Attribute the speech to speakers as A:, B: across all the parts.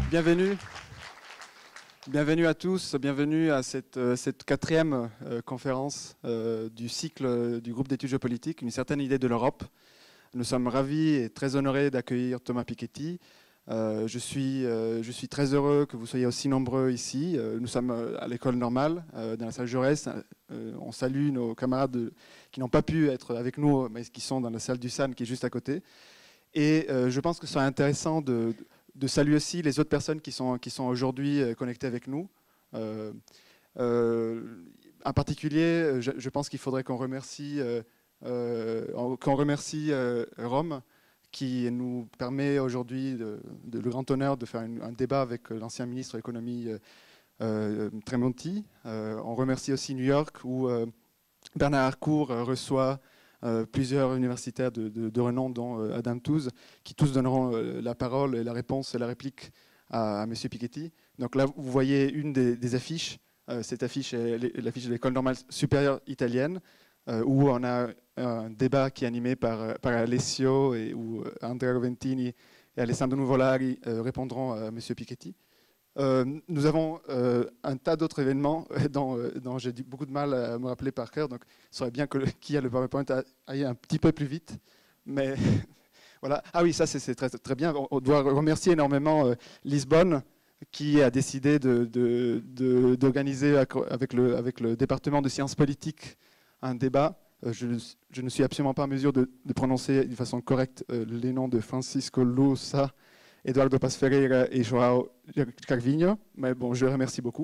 A: Bienvenue. Bienvenue à tous, bienvenue à cette quatrième conférence du cycle du groupe d'études géopolitiques, une certaine idée de l'Europe. Nous sommes ravis et très honorés d'accueillir Thomas Piketty. Je suis très heureux que vous soyez aussi nombreux ici. Nous sommes à l'école normale, dans la salle Jaurès. On salue nos camarades qui n'ont pas pu être avec nous, mais qui sont dans la salle du SAN qui est juste à côté. Et je pense que ce serait intéressant de saluer aussi les autres personnes qui sont aujourd'hui connectées avec nous. En particulier, je pense qu'il faudrait qu'on remercie, Rome, qui nous permet aujourd'hui le grand honneur de faire un débat avec l'ancien ministre de l'économie Tremonti. On remercie aussi New York, où Bernard Harcourt reçoit plusieurs universitaires de renom, dont Adam Tooze, qui tous donneront la parole et la réponse et la réplique à M. Piketty. Donc là, vous voyez une des affiches. Cette affiche est l'affiche de l'École normale supérieure italienne, où on a un débat qui est animé par Alessio, et où Andrea Roventini et Alessandro Nuvolari répondront à M. Piketty. Nous avons un tas d'autres événements dont j'ai beaucoup de mal à me rappeler par cœur, donc il serait bien que qui a le PowerPoint aille un petit peu plus vite. Mais voilà. Ah oui, ça c'est très, très bien. On doit remercier énormément Lisbonne, qui a décidé d'organiser avec le département de sciences politiques un débat. Je ne suis absolument pas en mesure de prononcer de façon correcte les noms de Francisco Lousa, Eduardo Paz Ferreira et João Carvinho, mais bon, je les remercie beaucoup.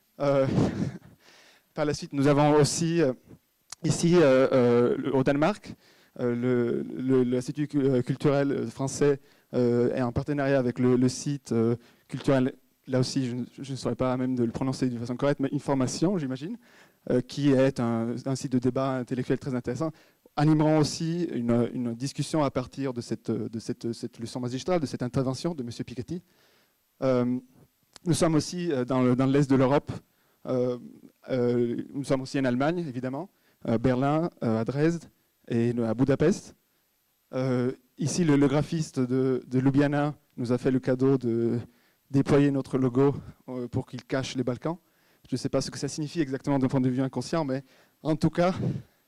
A: Par la suite, nous avons aussi ici au Danemark, l'Institut culturel français est en partenariat avec le site culturel, là aussi je ne saurais pas même de le prononcer de façon correcte, mais Information, j'imagine, qui est un site de débat intellectuel très intéressant. Animeront aussi une discussion à partir de cette leçon magistrale, de cette intervention de M. Piketty. Nous sommes aussi dans l'est de l'Europe. Nous sommes aussi en Allemagne, évidemment, à Berlin, à Dresde et à Budapest. Ici, le graphiste de Ljubljana nous a fait le cadeau de déployer notre logo pour qu'il cache les Balkans. Je ne sais pas ce que ça signifie exactement d'un point de vue inconscient, mais en tout cas,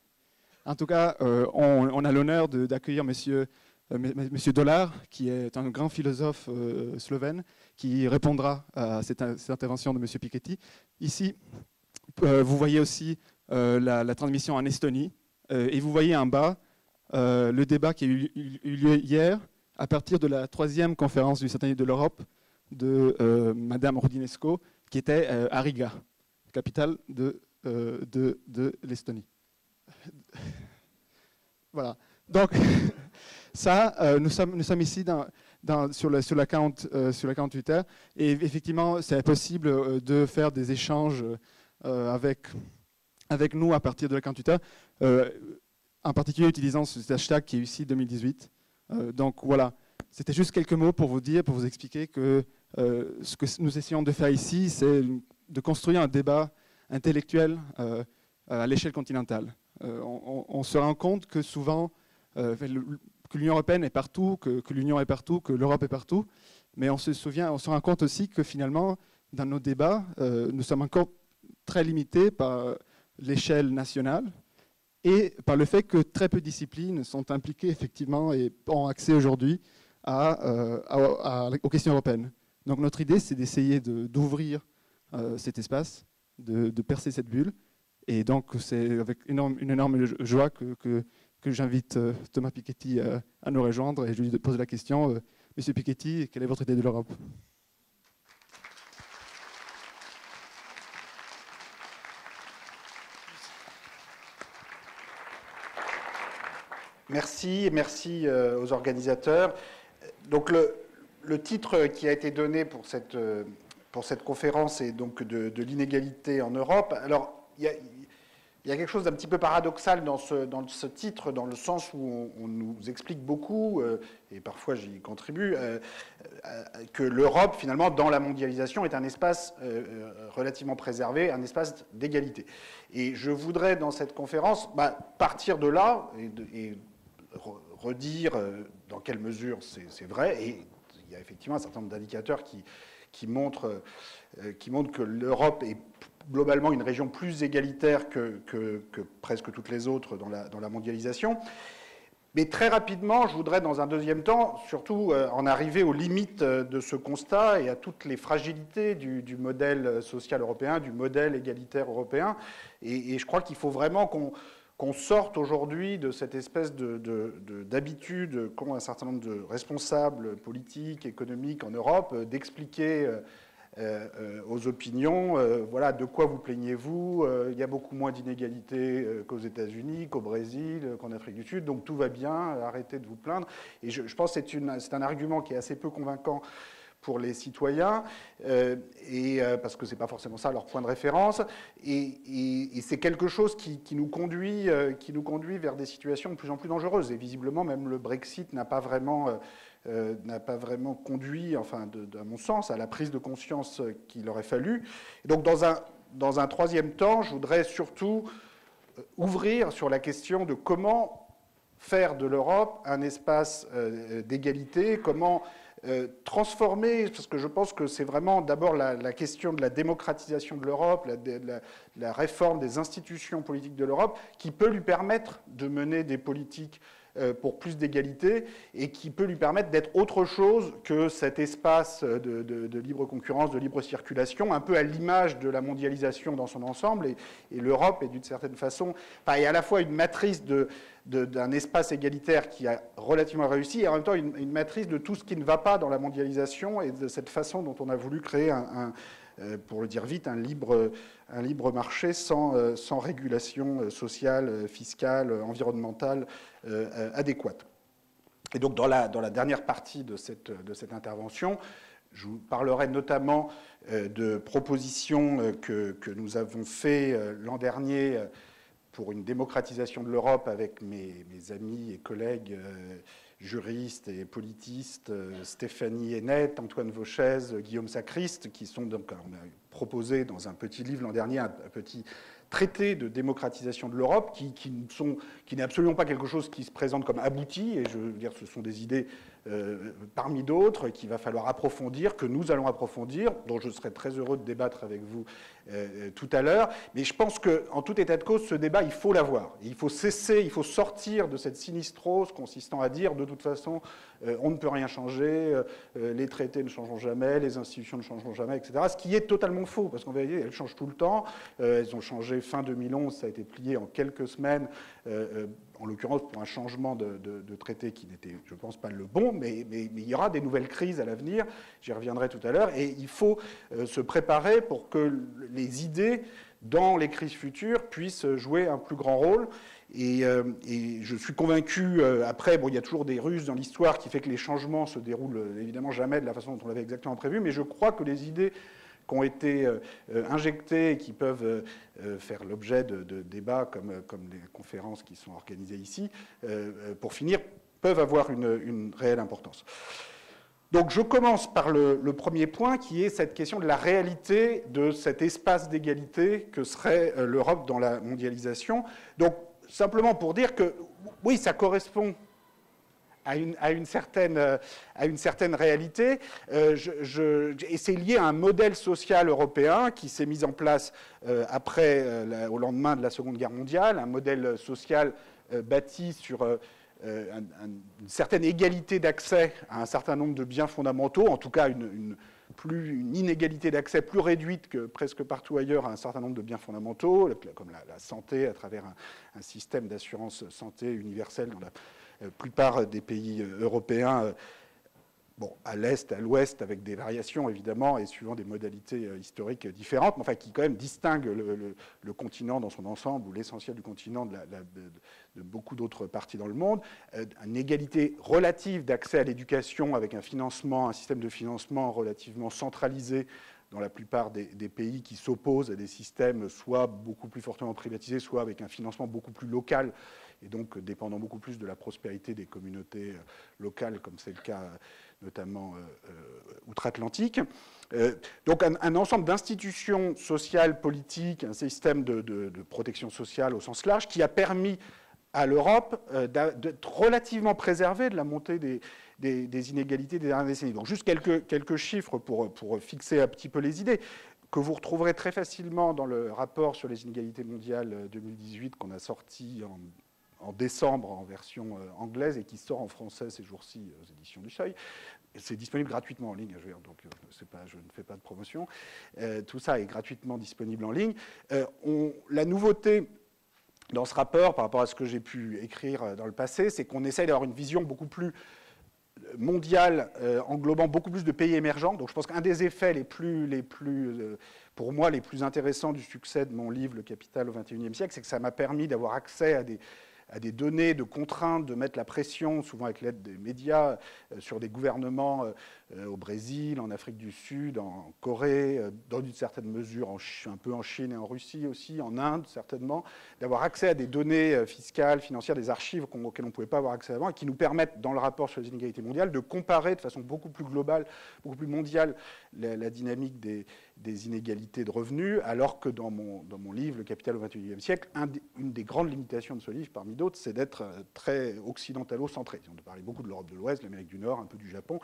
A: on a l'honneur d'accueillir Monsieur Dollar, qui est un grand philosophe slovène, qui répondra à cette intervention de Monsieur Piketty. Ici, vous voyez aussi la transmission en Estonie, et vous voyez en bas le débat qui a eu lieu hier à partir de la 3e conférence du satellite de l'Europe de Madame Roudinesco, qui était à Riga, capitale de l'Estonie. Voilà. Donc, ça, nous sommes ici sur la 48 heures. Et effectivement, c'est possible de faire des échanges avec nous à partir de la 48 heures, en particulier utilisant cet hashtag qui est ici 2018. Donc voilà, c'était juste quelques mots pour vous expliquer que ce que nous essayons de faire ici, c'est de construire un débat intellectuel à l'échelle continentale. On se rend compte que souvent, que l'Union européenne est partout, que l'Union est partout, que l'Europe est partout, mais on se rend compte aussi que finalement, dans nos débats, nous sommes encore très limités par l'échelle nationale et par le fait que très peu de disciplines sont impliquées effectivement et ont accès aujourd'hui aux questions européennes. Donc notre idée, c'est d'essayer d'ouvrir cet espace, de percer cette bulle. Et donc, c'est avec une énorme joie que j'invite Thomas Piketty à nous rejoindre. Et je lui pose la question, Monsieur Piketty, quelle est votre idée de l'Europe ?
B: Merci aux organisateurs. Donc le titre qui a été donné pour cette conférence est donc de l'inégalité en Europe. Alors, il y a quelque chose d'un petit peu paradoxal dans ce titre, dans le sens où on nous explique beaucoup, et parfois j'y contribue, que l'Europe, finalement, dans la mondialisation, est un espace relativement préservé, un espace d'égalité. Et je voudrais, dans cette conférence, partir de là et redire dans quelle mesure c'est vrai. Et il y a effectivement un certain nombre d'indicateurs qui montrent que l'Europe est globalement une région plus égalitaire que presque toutes les autres dans la mondialisation. Mais très rapidement, je voudrais, dans un deuxième temps, surtout en arriver aux limites de ce constat et à toutes les fragilités du modèle social européen, du modèle égalitaire européen. Et je crois qu'il faut vraiment qu'on sorte aujourd'hui de cette espèce d'habitude qu'ont un certain nombre de responsables politiques, économiques en Europe, d'expliquer aux opinions, voilà, de quoi vous plaignez-vous, il y a beaucoup moins d'inégalités qu'aux États-Unis, qu'au Brésil, qu'en Afrique du Sud, donc tout va bien, arrêtez de vous plaindre. Et je pense que c'est un argument qui est assez peu convaincant pour les citoyens, parce que ce n'est pas forcément ça leur point de référence, et c'est quelque chose qui nous conduit vers des situations de plus en plus dangereuses. Et visiblement, même le Brexit n'a pas vraiment conduit, enfin, à mon sens, à la prise de conscience qu'il aurait fallu. Et donc, dans un troisième temps, je voudrais surtout ouvrir sur la question de comment faire de l'Europe un espace d'égalité, comment transformer, parce que je pense que c'est vraiment d'abord la question de la démocratisation de l'Europe, la réforme des institutions politiques de l'Europe, qui peut lui permettre de mener des politiques pour plus d'égalité et qui peut lui permettre d'être autre chose que cet espace de libre concurrence, de libre circulation, un peu à l'image de la mondialisation dans son ensemble. Et l'Europe est d'une certaine façon, est à la fois une matrice d'un espace égalitaire qui a relativement réussi et en même temps une matrice de tout ce qui ne va pas dans la mondialisation et de cette façon dont on a voulu créer pour le dire vite, un libre marché sans régulation sociale, fiscale, environnementale adéquate. Et donc, dans la dernière partie de cette intervention, je vous parlerai notamment de propositions que nous avons faites l'an dernier pour une démocratisation de l'Europe avec mes amis et collègues juristes et politistes, Stéphanie Hennette, Antoine Vauchez, Guillaume Sacriste, qui sont donc, on a proposé dans un petit livre l'an dernier, un petit traité de démocratisation de l'Europe, qui n'est absolument pas quelque chose qui se présente comme abouti, et je veux dire, ce sont des idées parmi d'autres qu'il va falloir approfondir, que nous allons approfondir, dont je serai très heureux de débattre avec vous tout à l'heure. Mais je pense qu'en tout état de cause, ce débat, il faut l'avoir. Il faut sortir de cette sinistrose consistant à dire, de toute façon, on ne peut rien changer, les traités ne changeront jamais, les institutions ne changeront jamais, etc. Ce qui est totalement faux, parce qu'en vérité, elles changent tout le temps. Elles ont changé fin 2011, ça a été plié en quelques semaines, en l'occurrence pour un changement de traité qui n'était, je ne pense, pas le bon, mais il y aura des nouvelles crises à l'avenir, j'y reviendrai tout à l'heure, et il faut se préparer pour que les idées, dans les crises futures, puissent jouer un plus grand rôle. Et je suis convaincu, après, bon, il y a toujours des ruses dans l'histoire qui fait que les changements se déroulent évidemment jamais de la façon dont on l'avait exactement prévu, mais je crois que les idées qui ont été injectées et qui peuvent faire l'objet de débats comme les conférences qui sont organisées ici, pour finir, peuvent avoir une réelle importance. Donc je commence par le premier point, qui est cette question de la réalité de cet espace d'égalité que serait l'Europe dans la mondialisation. Donc simplement pour dire que, oui, ça correspond à une certaine réalité, et c'est lié à un modèle social européen qui s'est mis en place au lendemain de la Seconde Guerre mondiale, un modèle social bâti sur une certaine égalité d'accès à un certain nombre de biens fondamentaux, en tout cas une inégalité d'accès plus réduite que presque partout ailleurs à un certain nombre de biens fondamentaux, comme la santé à travers un système d'assurance santé universelle dans la plupart des pays européens, bon, à l'est, à l'ouest, avec des variations évidemment, et suivant des modalités historiques différentes, mais enfin qui quand même distinguent le continent dans son ensemble, ou l'essentiel du continent de beaucoup d'autres parties dans le monde, une égalité relative d'accès à l'éducation avec un système de financement relativement centralisé dans la plupart des pays qui s'opposent à des systèmes soit beaucoup plus fortement privatisés, soit avec un financement beaucoup plus local, et donc dépendant beaucoup plus de la prospérité des communautés locales, comme c'est le cas notamment outre-Atlantique. Donc un ensemble d'institutions sociales, politiques, un système de protection sociale au sens large, qui a permis à l'Europe d'être relativement préservée de la montée des inégalités des dernières décennies. Donc juste quelques chiffres pour fixer un petit peu les idées, que vous retrouverez très facilement dans le rapport sur les inégalités mondiales 2018 qu'on a sorti en décembre en version anglaise et qui sort en français ces jours-ci aux éditions du Seuil. C'est disponible gratuitement en ligne, donc je ne fais pas de promotion. Tout ça est gratuitement disponible en ligne. La nouveauté dans ce rapport, par rapport à ce que j'ai pu écrire dans le passé, c'est qu'on essaye d'avoir une vision beaucoup plus mondiale, englobant beaucoup plus de pays émergents. Donc je pense qu'un des effets pour moi, les plus intéressants du succès de mon livre « Le Capital au XXIe siècle », c'est que ça m'a permis d'avoir accès à des données, de contraintes, de mettre la pression, souvent avec l'aide des médias, sur des gouvernements au Brésil, en Afrique du Sud, en Corée, dans une certaine mesure un peu en Chine et en Russie aussi, en Inde certainement, d'avoir accès à des données fiscales, financières, des archives auxquelles on ne pouvait pas avoir accès avant et qui nous permettent, dans le rapport sur les inégalités mondiales, de comparer de façon beaucoup plus globale, beaucoup plus mondiale, la dynamique des inégalités de revenus, alors que dans mon livre « Le Capital au XXIe siècle », une des grandes limitations de ce livre, parmi d'autres, c'est d'être très occidentalo-centré. On parlait beaucoup de l'Europe de l'Ouest, de l'Amérique du Nord, un peu du Japon,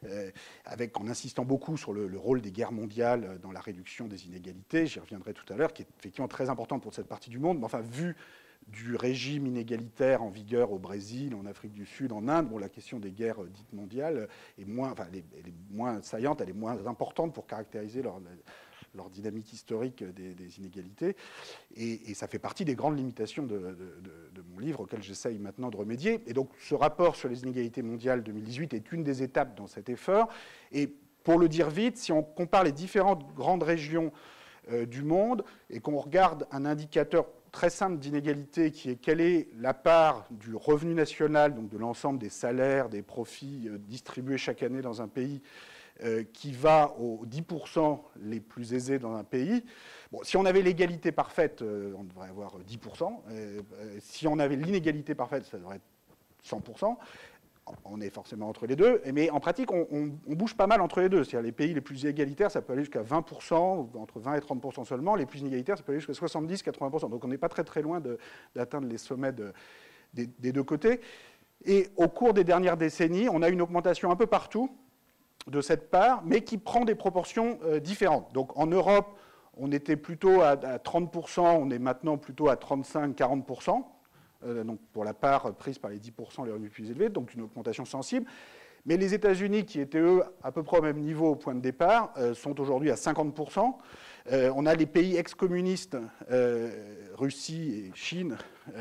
B: en insistant beaucoup sur le rôle des guerres mondiales dans la réduction des inégalités, j'y reviendrai tout à l'heure, qui est effectivement très importante pour cette partie du monde, mais enfin, vu du régime inégalitaire en vigueur au Brésil, en Afrique du Sud, en Inde, la question des guerres dites mondiales est elle est moins saillante, elle est moins importante pour caractériser leur dynamique historique des inégalités. Et ça fait partie des grandes limitations de mon livre auquel j'essaye maintenant de remédier. Et donc ce rapport sur les inégalités mondiales 2018 est une des étapes dans cet effort. Et pour le dire vite, si on compare les différentes grandes régions du monde et qu'on regarde un indicateur très simple d'inégalité qui est quelle est la part du revenu national, donc de l'ensemble des salaires, des profits distribués chaque année dans un pays, qui va aux 10% les plus aisés dans un pays. Bon, si on avait l'égalité parfaite, on devrait avoir 10%. Si on avait l'inégalité parfaite, ça devrait être 100%. On est forcément entre les deux. Mais en pratique, on bouge pas mal entre les deux. C'est-à-dire les pays les plus égalitaires, ça peut aller jusqu'à 20%, entre 20 et 30% seulement. Les plus inégalitaires, ça peut aller jusqu'à 70-80%. Donc on n'est pas très très loin d'atteindre les sommets des deux côtés. Et au cours des dernières décennies, on a une augmentation un peu partout de cette part, mais qui prend des proportions différentes. Donc en Europe, on était plutôt à 30%, on est maintenant plutôt à 35-40%, donc pour la part prise par les 10% les revenus plus élevés, donc une augmentation sensible. Mais les États-Unis, qui étaient eux à peu près au même niveau au point de départ, sont aujourd'hui à 50%. On a les pays ex-communistes, Russie et Chine,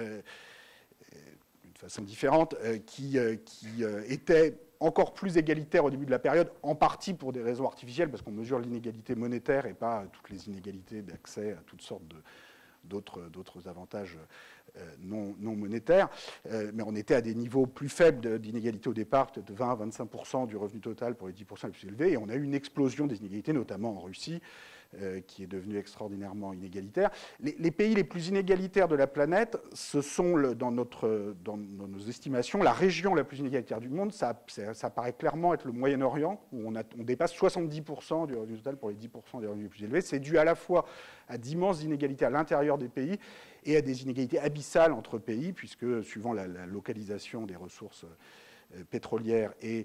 B: d'une façon différente, qui étaient encore plus égalitaire au début de la période, en partie pour des raisons artificielles, parce qu'on mesure l'inégalité monétaire et pas toutes les inégalités d'accès à toutes sortes d'autres avantages non monétaires. Mais on était à des niveaux plus faibles d'inégalité au départ, peut-être de 20 à 25% du revenu total pour les 10% les plus élevés, et on a eu une explosion des inégalités, notamment en Russie, qui est devenue extraordinairement inégalitaire. Les pays les plus inégalitaires de la planète, ce sont, dans nos estimations, la région la plus inégalitaire du monde. Ça paraît clairement être le Moyen-Orient, où on dépasse 70% du revenu total pour les 10% des revenus les plus élevés. C'est dû à la fois à d'immenses inégalités à l'intérieur des pays et à des inégalités abyssales entre pays, puisque suivant la localisation des ressources pétrolières et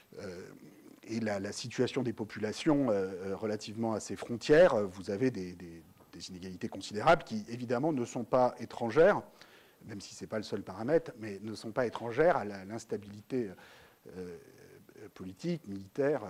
B: la situation des populations relativement à ces frontières, vous avez des inégalités considérables qui, évidemment, ne sont pas étrangères, même si ce n'est pas le seul paramètre, mais ne sont pas étrangères à l'instabilité politique, militaire,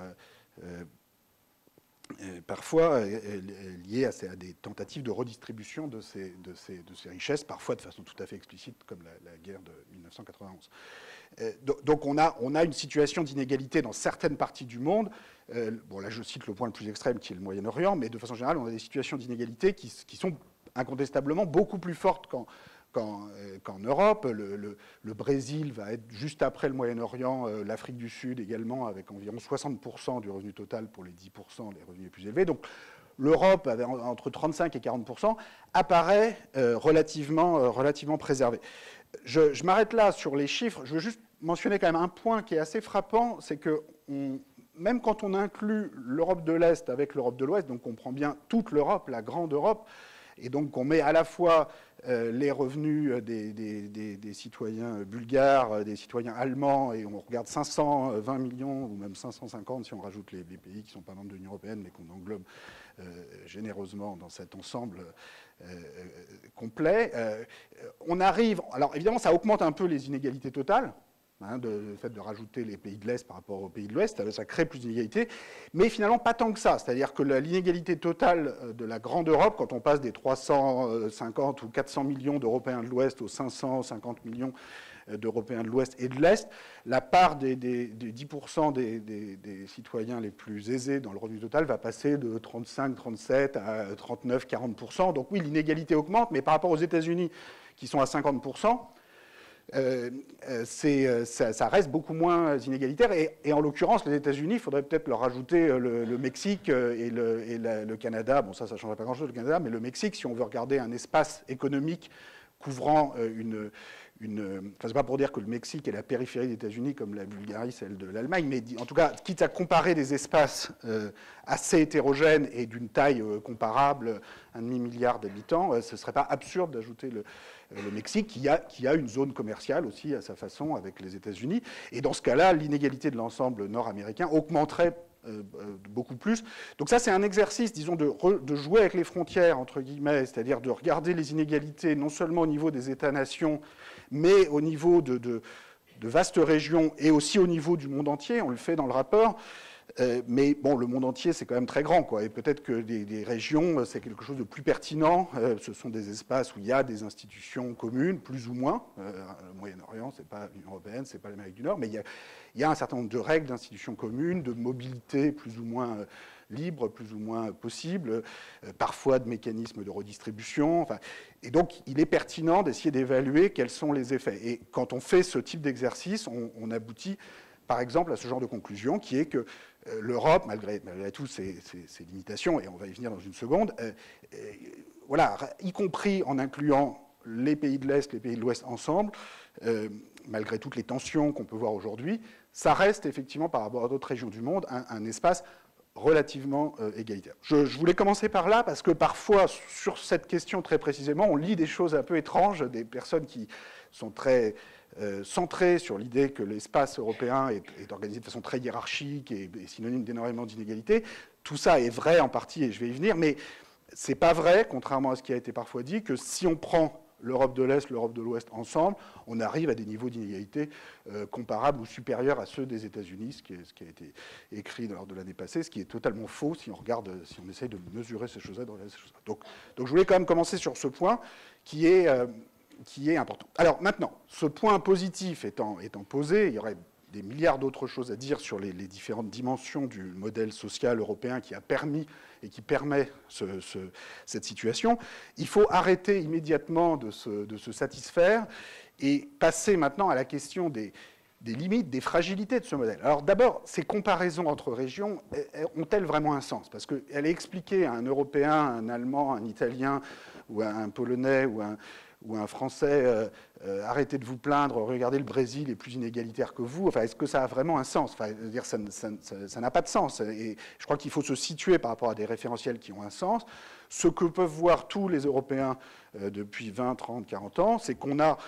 B: parfois liées à des tentatives de redistribution de ces richesses, parfois de façon tout à fait explicite, comme la guerre de 1991. Donc on a une situation d'inégalité dans certaines parties du monde. Bon, là je cite le point le plus extrême qui est le Moyen-Orient, mais de façon générale on a des situations d'inégalité qui sont incontestablement beaucoup plus fortes qu'en Europe. Le Brésil va être juste après le Moyen-Orient, l'Afrique du Sud également, avec environ 60% du revenu total pour les 10% des revenus les plus élevés. Donc l'Europe, avec entre 35 et 40%, apparaît relativement préservée. Je m'arrête là sur les chiffres. Je veux juste mentionner quand même un point qui est assez frappant, c'est que même quand on inclut l'Europe de l'Est avec l'Europe de l'Ouest, donc on prend bien toute l'Europe, la grande Europe, et donc on met à la fois les revenus des citoyens bulgares, des citoyens allemands, et on regarde 520 millions, ou même 550 si on rajoute les pays qui ne sont pas membres de l'Union européenne, mais qu'on englobe généreusement dans cet ensemble complet. On arrive, alors évidemment ça augmente un peu les inégalités totales, le fait de rajouter les pays de l'Est par rapport aux pays de l'Ouest, ça crée plus d'inégalités, mais finalement pas tant que ça. C'est-à-dire que l'inégalité totale de la grande Europe, quand on passe des 350 ou 400 millions d'Européens de l'Ouest aux 550 millions d'Européens de l'Ouest et de l'Est, la part des 10% des citoyens les plus aisés dans le revenu total va passer de 35, 37 à 39, 40%. Donc oui, l'inégalité augmente, mais par rapport aux États-Unis qui sont à 50%, ça reste beaucoup moins inégalitaire. Et en l'occurrence, les États-Unis, il faudrait peut-être leur ajouter le Mexique et le Canada. Bon, ça ne changerait pas grand-chose, le Canada, mais le Mexique, si on veut regarder un espace économique couvrant c'est pas pour dire que le Mexique est la périphérie des États-Unis comme la Bulgarie, celle de l'Allemagne, mais en tout cas, quitte à comparer des espaces assez hétérogènes et d'une taille comparable, 1,5 milliard d'habitants, ce ne serait pas absurde d'ajouter le Mexique, qui a une zone commerciale aussi à sa façon avec les États-Unis. Et dans ce cas-là, l'inégalité de l'ensemble nord-américain augmenterait beaucoup plus. Donc ça, c'est un exercice, disons, de jouer avec les frontières, entre guillemets, c'est-à-dire de regarder les inégalités non seulement au niveau des États-nations, mais au niveau de vastes régions et aussi au niveau du monde entier. On le fait dans le rapport. Mais bon, le monde entier, c'est quand même très grand, quoi. Et peut-être que des régions, c'est quelque chose de plus pertinent. Ce sont des espaces où il y a des institutions communes, plus ou moins. Le Moyen-Orient, c'est pas l'Union européenne, c'est pas l'Amérique du Nord, mais il y a un certain nombre de règles d'institutions communes, de mobilité plus ou moins libre, plus ou moins possible, parfois de mécanismes de redistribution. Enfin, et donc, il est pertinent d'essayer d'évaluer quels sont les effets. Et quand on fait ce type d'exercice, on aboutit, par exemple, à ce genre de conclusion, qui est que l'Europe, malgré tout ses limitations, et on va y venir dans une seconde, voilà, y compris en incluant les pays de l'Est, les pays de l'Ouest ensemble, malgré toutes les tensions qu'on peut voir aujourd'hui, ça reste effectivement, par rapport à d'autres régions du monde, un espace relativement égalitaire. Je voulais commencer par là, parce que parfois, sur cette question très précisément, on lit des choses un peu étranges, des personnes qui sont très centrées sur l'idée que l'espace européen est organisé de façon très hiérarchique et synonyme d'énormément d'inégalités. Tout ça est vrai en partie, et je vais y venir, mais ce n'est pas vrai, contrairement à ce qui a été parfois dit, que si on prend l'Europe de l'Est, l'Europe de l'Ouest ensemble, on arrive à des niveaux d'inégalité comparables ou supérieurs à ceux des États-Unis, ce qui a été écrit lors de l'année passée, ce qui est totalement faux si on essaye de mesurer ces choses-là. Donc je voulais quand même commencer sur ce point qui est important. Alors maintenant, ce point positif étant posé, il y aurait des milliards d'autres choses à dire sur les différentes dimensions du modèle social européen qui a permis et qui permet cette situation. Il faut arrêter immédiatement de se satisfaire et passer maintenant à la question des limites, des fragilités de ce modèle. Alors d'abord, ces comparaisons entre régions ont-elles vraiment un sens? Parce qu'elle est expliquée à un Européen, à un Allemand, à un Italien, ou à un Polonais, ou un Français, arrêtez de vous plaindre, regardez le Brésil est plus inégalitaire que vous. Enfin, est-ce que ça a vraiment un sens? Enfin, dire, ça n'a pas de sens. Et je crois qu'il faut se situer par rapport à des référentiels qui ont un sens. Ce que peuvent voir tous les Européens depuis 20, 30, 40 ans, c'est qu'on a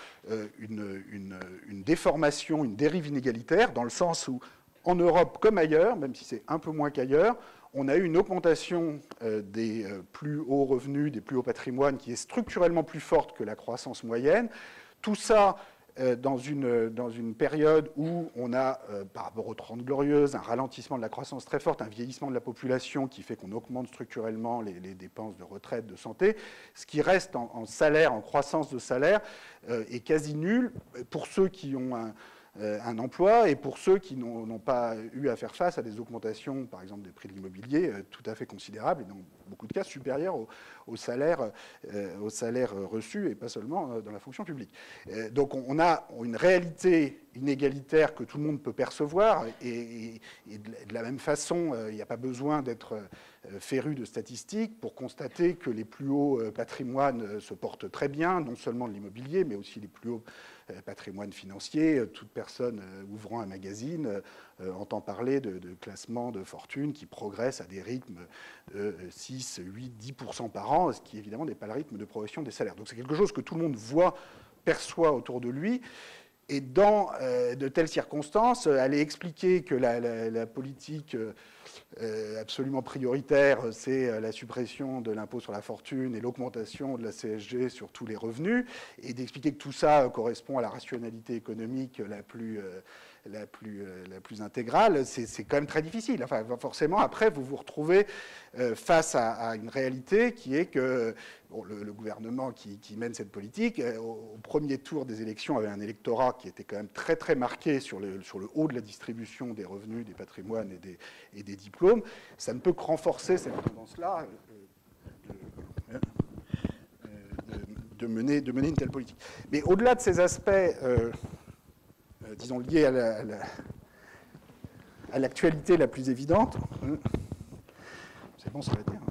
B: une déformation, une dérive inégalitaire, dans le sens où, en Europe comme ailleurs, même si c'est un peu moins qu'ailleurs, on a eu une augmentation des plus hauts revenus, des plus hauts patrimoines, qui est structurellement plus forte que la croissance moyenne. Tout ça dans une période où on a, par rapport aux 30 Glorieuses, un ralentissement de la croissance très forte, un vieillissement de la population qui fait qu'on augmente structurellement les dépenses de retraite, de santé. Ce qui reste en salaire, en croissance de salaire, est quasi nul pour ceux qui ont un emploi et pour ceux qui n'ont pas eu à faire face à des augmentations, par exemple, des prix de l'immobilier tout à fait considérables et dans beaucoup de cas supérieurs aux salaires reçus et pas seulement dans la fonction publique. Donc on a une réalité inégalitaire que tout le monde peut percevoir, et de la même façon, il n'y a pas besoin d'être féru de statistiques pour constater que les plus hauts patrimoines se portent très bien, non seulement de l'immobilier, mais aussi les plus hauts patrimoines financiers. Toute personne ouvrant un magazine entend parler de classements de fortune qui progressent à des rythmes de 6, 8, 10% par an, ce qui évidemment n'est pas le rythme de progression des salaires. Donc c'est quelque chose que tout le monde voit, perçoit autour de lui. Et dans de telles circonstances, aller expliquer que la politique absolument prioritaire, c'est la suppression de l'impôt sur la fortune et l'augmentation de la CSG sur tous les revenus, et d'expliquer que tout ça correspond à la rationalité économique la plus intégrale, c'est quand même très difficile. Enfin, forcément, après, vous vous retrouvez face à une réalité qui est que bon, le gouvernement qui mène cette politique, au premier tour des élections, avait un électorat qui était quand même très, très marqué sur le haut de la distribution des revenus, des patrimoines et des diplômes. Ça ne peut que renforcer cette tendance-là de mener une telle politique. Mais au-delà de ces aspects disons, liés à l'actualité la plus évidente. C'est bon, ça va être.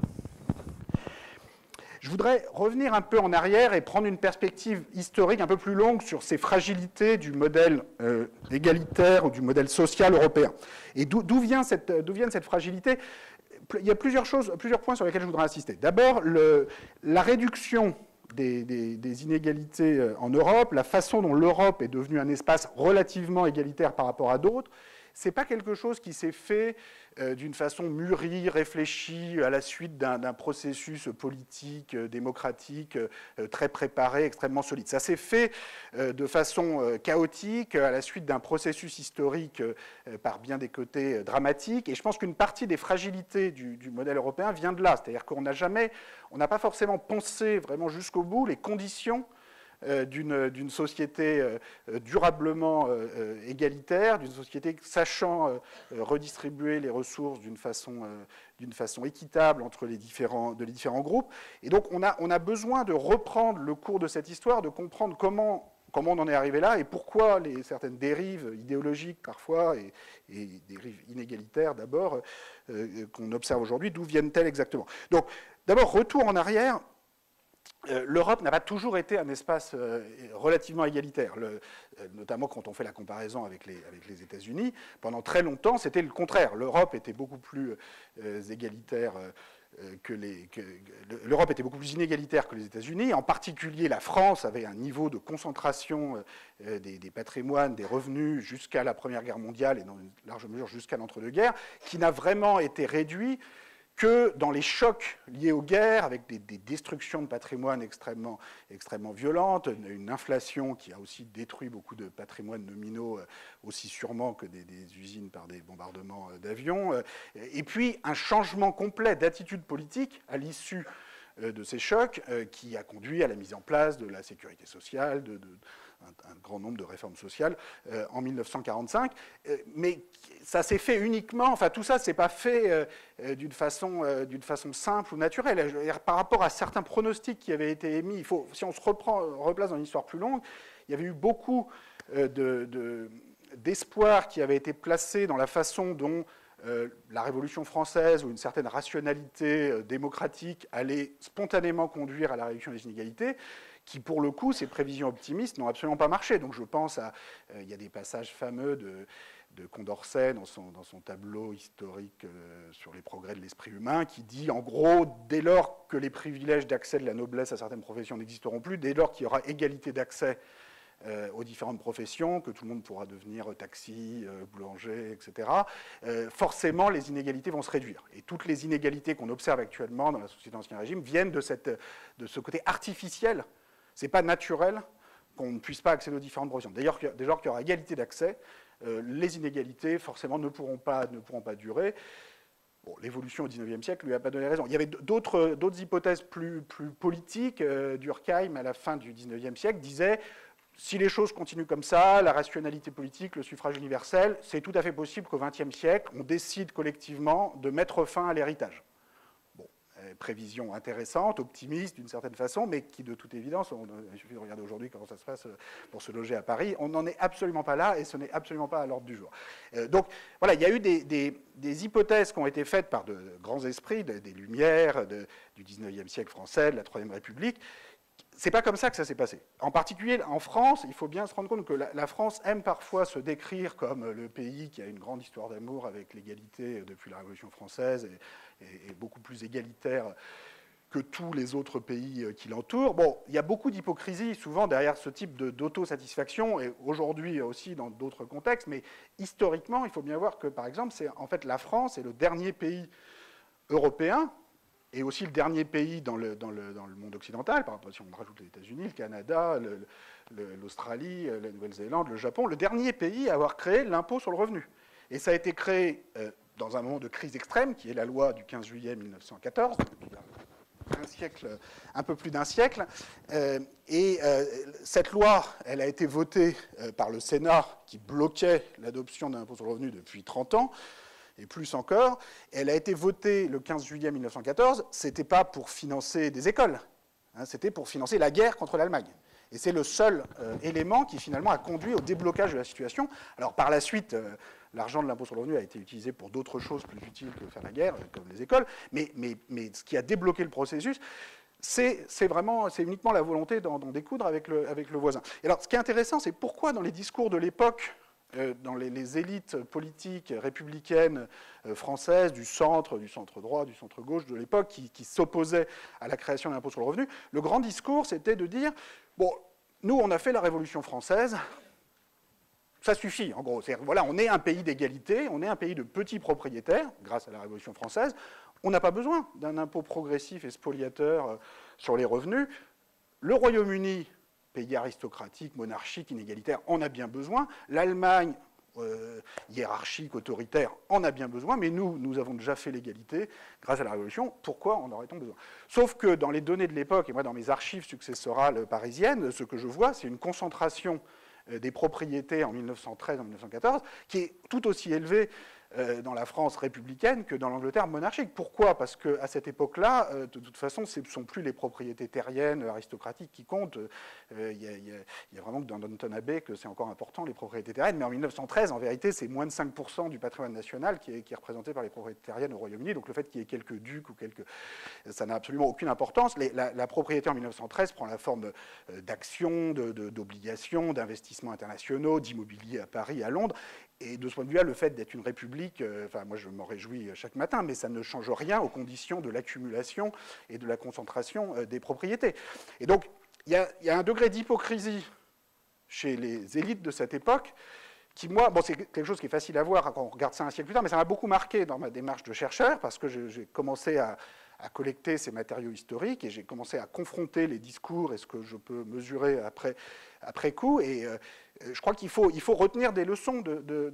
B: Je voudrais revenir un peu en arrière et prendre une perspective historique un peu plus longue sur ces fragilités du modèle égalitaire ou du modèle social européen. Et d'où vient cette fragilité? Il y a plusieurs points sur lesquels je voudrais insister. D'abord, la réduction des inégalités en Europe, la façon dont l'Europe est devenue un espace relativement égalitaire par rapport à d'autres, ce n'est pas quelque chose qui s'est fait d'une façon mûrie, réfléchie, à la suite d'un processus politique, démocratique, très préparé, extrêmement solide. Ça s'est fait de façon chaotique, à la suite d'un processus historique par bien des côtés dramatique. Et je pense qu'une partie des fragilités du modèle européen vient de là. C'est-à-dire qu'on n'a pas forcément pensé vraiment jusqu'au bout les conditions d'une société durablement égalitaire, d'une société sachant redistribuer les ressources d'une façon équitable entre les différents groupes. Et donc on a besoin de reprendre le cours de cette histoire, de comprendre comment on en est arrivé là et pourquoi certaines dérives idéologiques parfois et dérives inégalitaires d'abord qu'on observe aujourd'hui, d'où viennent-elles exactement? Donc d'abord, retour en arrière. L'Europe n'a pas toujours été un espace relativement égalitaire, notamment quand on fait la comparaison avec les États-Unis. Pendant très longtemps, c'était le contraire. L'Europe était beaucoup plus égalitaire l'Europe était beaucoup plus inégalitaire que les États-Unis. En particulier, la France avait un niveau de concentration des patrimoines, des revenus jusqu'à la Première Guerre mondiale et dans une large mesure jusqu'à l'entre-deux-guerres, qui n'a vraiment été réduit que dans les chocs liés aux guerres, avec des destructions de patrimoine extrêmement violentes, une inflation qui a aussi détruit beaucoup de patrimoines nominaux, aussi sûrement que des usines par des bombardements d'avions, et puis un changement complet d'attitude politique à l'issue de ces chocs qui a conduit à la mise en place de la sécurité sociale, un grand nombre de réformes sociales en 1945, mais ça s'est fait uniquement, enfin tout ça s'est pas fait d'une façon simple ou naturelle. Par rapport à certains pronostics qui avaient été émis, si on se replace dans une histoire plus longue, il y avait eu beaucoup d'espoir qui avait été placé dans la façon dont la Révolution française ou une certaine rationalité démocratique allait spontanément conduire à la réduction des inégalités, qui, pour le coup, ces prévisions optimistes n'ont absolument pas marché. Donc je pense il y a des passages fameux de Condorcet dans son tableau historique sur les progrès de l'esprit humain, qui dit, en gros, dès lors que les privilèges d'accès de la noblesse à certaines professions n'existeront plus, dès lors qu'il y aura égalité d'accès aux différentes professions, que tout le monde pourra devenir taxi, boulanger, etc., forcément, les inégalités vont se réduire. Et toutes les inégalités qu'on observe actuellement dans la société d'Ancien Régime viennent de ce côté artificiel. Ce n'est pas naturel qu'on ne puisse pas accéder aux différentes professions. D'ailleurs, dès lors qu'il y aura égalité d'accès, les inégalités, forcément, ne pourront pas durer. Bon, l'évolution au XIXe siècle lui a pas donné raison. Il y avait d'autres hypothèses plus politiques. Durkheim, à la fin du XIXe siècle, disait si les choses continuent comme ça, la rationalité politique, le suffrage universel, c'est tout à fait possible qu'au XXe siècle, on décide collectivement de mettre fin à l'héritage. Bon, prévision intéressante, optimiste d'une certaine façon, mais qui de toute évidence, il suffit de regarder aujourd'hui comment ça se passe pour se loger à Paris, on n'en est absolument pas là et ce n'est absolument pas à l'ordre du jour. Donc voilà, il y a eu des hypothèses qui ont été faites par de grands esprits, des Lumières, du 19e siècle français, de la Troisième République. C'est pas comme ça que ça s'est passé. En particulier, en France, il faut bien se rendre compte que la France aime parfois se décrire comme le pays qui a une grande histoire d'amour avec l'égalité depuis la Révolution française et beaucoup plus égalitaire que tous les autres pays qui l'entourent. Bon, il y a beaucoup d'hypocrisie souvent derrière ce type d'autosatisfaction, et aujourd'hui aussi dans d'autres contextes, mais historiquement, il faut bien voir que, par exemple, en fait, la France est le dernier pays européen et aussi le dernier pays dans le monde occidental, par rapport, si on rajoute les États-Unis, le Canada, l'Australie, la Nouvelle-Zélande, le Japon, le dernier pays à avoir créé l'impôt sur le revenu. Et ça a été créé dans un moment de crise extrême, qui est la loi du 15 juillet 1914, un peu plus d'un siècle. Cette loi, elle a été votée par le Sénat, qui bloquait l'adoption d'un impôt sur le revenu depuis 30 ans. Et plus encore, elle a été votée le 15 juillet 1914, ce n'était pas pour financer des écoles, hein, c'était pour financer la guerre contre l'Allemagne. Et c'est le seul élément qui finalement a conduit au déblocage de la situation. Alors par la suite, l'argent de l'impôt sur le revenu a été utilisé pour d'autres choses plus utiles que faire la guerre, comme les écoles, mais ce qui a débloqué le processus, c'est uniquement la volonté d'en découdre avec le voisin. Et alors ce qui est intéressant, c'est pourquoi dans les discours de l'époque, dans les élites politiques républicaines françaises, du centre droit, du centre gauche de l'époque, qui s'opposaient à la création d'un impôt sur le revenu, le grand discours, c'était de dire, bon, nous, on a fait la Révolution française, ça suffit, en gros. Voilà, on est un pays d'égalité, on est un pays de petits propriétaires, grâce à la Révolution française, on n'a pas besoin d'un impôt progressif et spoliateur sur les revenus. Le Royaume-Uni, pays aristocratique, monarchique, inégalitaire, en a bien besoin. L'Allemagne, hiérarchique, autoritaire, en a bien besoin. Mais nous avons déjà fait l'égalité grâce à la Révolution. Pourquoi en aurait-on besoin? Sauf que dans les données de l'époque, et moi dans mes archives successorales parisiennes, ce que je vois, c'est une concentration des propriétés en 1913, en 1914, qui est tout aussi élevée dans la France républicaine que dans l'Angleterre monarchique. Pourquoi? Parce qu'à cette époque-là, de toute façon, ce ne sont plus les propriétés terriennes, aristocratiques qui comptent. Il y a vraiment que dans Downton Abbey que c'est encore important, les propriétés terriennes. Mais en 1913, en vérité, c'est moins de 5% du patrimoine national qui est représenté par les propriétés terriennes au Royaume-Uni. Donc le fait qu'il y ait quelques ducs ou ça n'a absolument aucune importance. La propriété en 1913 prend la forme d'actions, d'obligations, d'investissements internationaux, d'immobilier à Paris, à Londres. Et de ce point de vue-là, le fait d'être une république, enfin moi je m'en réjouis chaque matin, mais ça ne change rien aux conditions de l'accumulation et de la concentration des propriétés. Et donc, il y a un degré d'hypocrisie chez les élites de cette époque qui, moi, bon, c'est quelque chose qui est facile à voir quand on regarde ça un siècle plus tard, mais ça m'a beaucoup marqué dans ma démarche de chercheur, parce que j'ai commencé à collecter ces matériaux historiques et j'ai commencé à confronter les discours et ce que je peux mesurer après coup. Et je crois qu'il faut retenir des leçons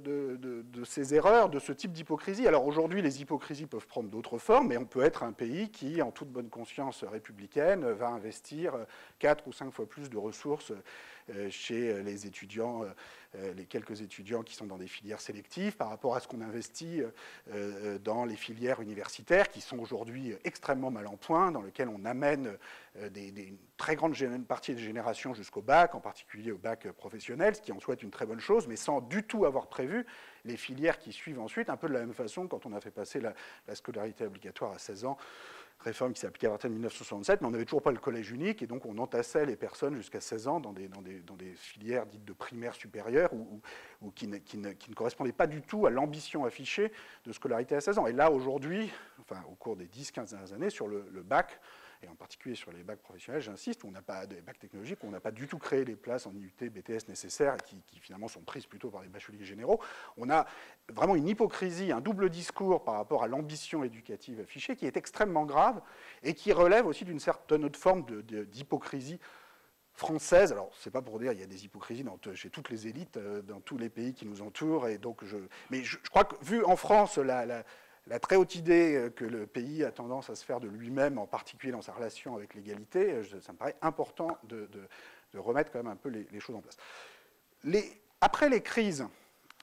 B: de ces erreurs, de ce type d'hypocrisie. Alors aujourd'hui, les hypocrisies peuvent prendre d'autres formes, mais on peut être un pays qui, en toute bonne conscience républicaine, va investir 4 ou 5 fois plus de ressources chez les étudiants, les quelques étudiants qui sont dans des filières sélectives par rapport à ce qu'on investit dans les filières universitaires qui sont aujourd'hui extrêmement mal en point, dans lesquelles on amène une très grande partie des générations jusqu'au bac, en particulier au bac professionnel, ce qui en soit est une très bonne chose, mais sans du tout avoir prévu les filières qui suivent ensuite, un peu de la même façon quand on a fait passer la scolarité obligatoire à 16 ans, réforme qui s'est appliquée à partir de 1967, mais on n'avait toujours pas le collège unique, et donc on entassait les personnes jusqu'à 16 ans dans des filières dites de primaire supérieure, ou qui ne correspondaient pas du tout à l'ambition affichée de scolarité à 16 ans. Et là, aujourd'hui, enfin, au cours des 10-15 dernières années, sur le bac, et en particulier sur les bacs professionnels, j'insiste, où on n'a pas des bacs technologiques, où on n'a pas du tout créé les places en IUT, BTS nécessaires, et qui finalement sont prises plutôt par les bacheliers généraux. On a vraiment une hypocrisie, un double discours par rapport à l'ambition éducative affichée, qui est extrêmement grave, et qui relève aussi d'une certaine autre forme d'hypocrisie française. Alors, c'est pas pour dire qu'il y a des hypocrisies chez toutes les élites, dans tous les pays qui nous entourent, et donc mais je crois que, vu en France, la très haute idée que le pays a tendance à se faire de lui-même, en particulier dans sa relation avec l'égalité, ça me paraît important de remettre quand même un peu les choses en place. Après les crises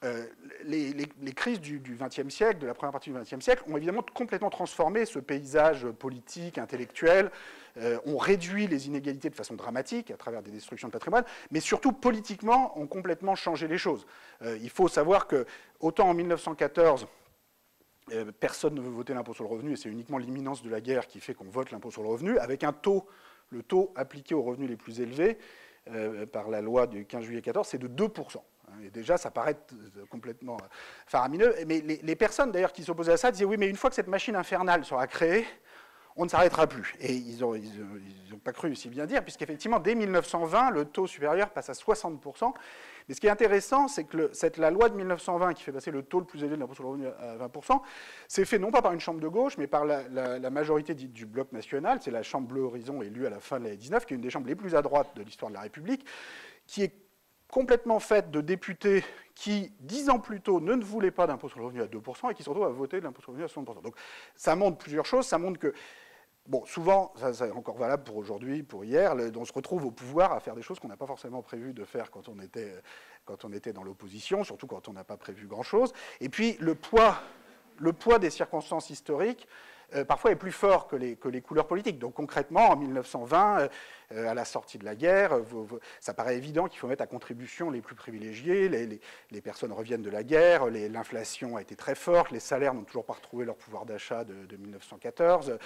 B: les crises du XXe siècle, de la première partie du XXe siècle, ont évidemment complètement transformé ce paysage politique, intellectuel, ont réduit les inégalités de façon dramatique à travers des destructions de patrimoine, mais surtout politiquement ont complètement changé les choses. Il faut savoir que, autant en 1914, personne ne veut voter l'impôt sur le revenu, et c'est uniquement l'imminence de la guerre qui fait qu'on vote l'impôt sur le revenu, avec un taux, le taux appliqué aux revenus les plus élevés, par la loi du 15 juillet 14, c'est de 2%. Et déjà, ça paraît complètement faramineux. Mais les personnes, d'ailleurs, qui s'opposaient à ça, disaient « Oui, mais une fois que cette machine infernale sera créée, on ne s'arrêtera plus. » Et ils n'ont pas cru si bien dire, puisqu'effectivement, dès 1920, le taux supérieur passe à 60%. Mais ce qui est intéressant, c'est que la loi de 1920, qui fait passer le taux le plus élevé de l'impôt sur le revenu à 20%, c'est fait non pas par une chambre de gauche, mais par la majorité dite du bloc national. C'est la chambre Bleu Horizon élue à la fin de l'année 19, qui est une des chambres les plus à droite de l'histoire de la République, qui est complètement faite de députés qui, 10 ans plus tôt, ne voulaient pas d'impôt sur le revenu à 2% et qui se retrouvent à voter de l'impôt sur le revenu à 60%. Donc ça montre plusieurs choses. Ça montre que, bon, souvent, ça c'est encore valable pour aujourd'hui, pour hier, on se retrouve au pouvoir à faire des choses qu'on n'a pas forcément prévu de faire quand on était dans l'opposition, surtout quand on n'a pas prévu grand-chose. Et puis le poids des circonstances historiques, parfois est plus fort que les couleurs politiques. Donc concrètement, en 1920, à la sortie de la guerre, ça paraît évident qu'il faut mettre à contribution les plus privilégiés, les personnes reviennent de la guerre, l'inflation a été très forte, les salaires n'ont toujours pas retrouvé leur pouvoir d'achat de 1914.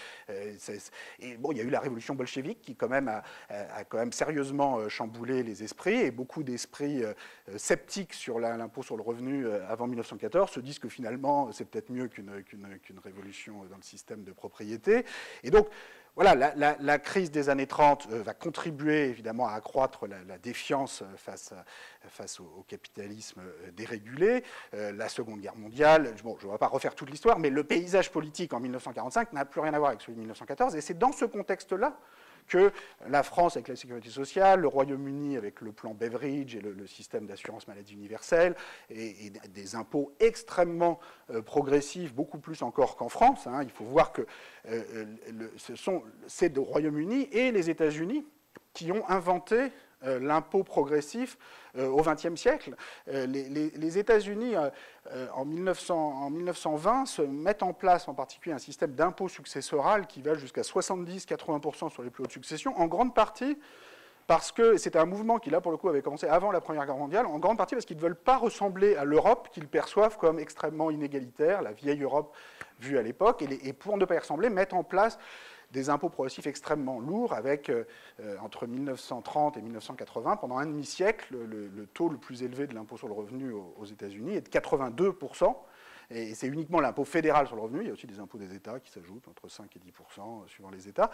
B: Et bon, il y a eu la révolution bolchevique qui quand même a quand même sérieusement chamboulé les esprits, et beaucoup d'esprits sceptiques sur l'impôt sur le revenu avant 1914 se disent que finalement c'est peut-être mieux qu'une révolution dans le système de propriété. Et donc, voilà, la crise des années 30 va contribuer évidemment à accroître la défiance face au capitalisme dérégulé. La Seconde Guerre mondiale, bon, je ne vais pas refaire toute l'histoire, mais le paysage politique en 1945 n'a plus rien à voir avec celui de 1914, et c'est dans ce contexte-là que la France avec la sécurité sociale, le Royaume-Uni avec le plan Beveridge et le système d'assurance maladie universelle, et des impôts extrêmement progressifs, beaucoup plus encore qu'en France. Hein. Il faut voir que c'est le Royaume-Uni et les États-Unis qui ont inventé l'impôt progressif au XXe siècle. Les États-Unis, en 1920, se mettent en place en particulier un système d'impôt successoral qui va jusqu'à 70-80% sur les plus hautes successions, en grande partie parce que c'était un mouvement qui, là, pour le coup, avait commencé avant la Première Guerre mondiale, en grande partie parce qu'ils ne veulent pas ressembler à l'Europe qu'ils perçoivent comme extrêmement inégalitaire, la vieille Europe vue à l'époque, et pour ne pas y ressembler, mettent en place des impôts progressifs extrêmement lourds, avec, entre 1930 et 1980, pendant un demi-siècle, le taux le plus élevé de l'impôt sur le revenu aux États-Unis est de 82%, et c'est uniquement l'impôt fédéral sur le revenu. Il y a aussi des impôts des États qui s'ajoutent, entre 5 et 10% suivant les États.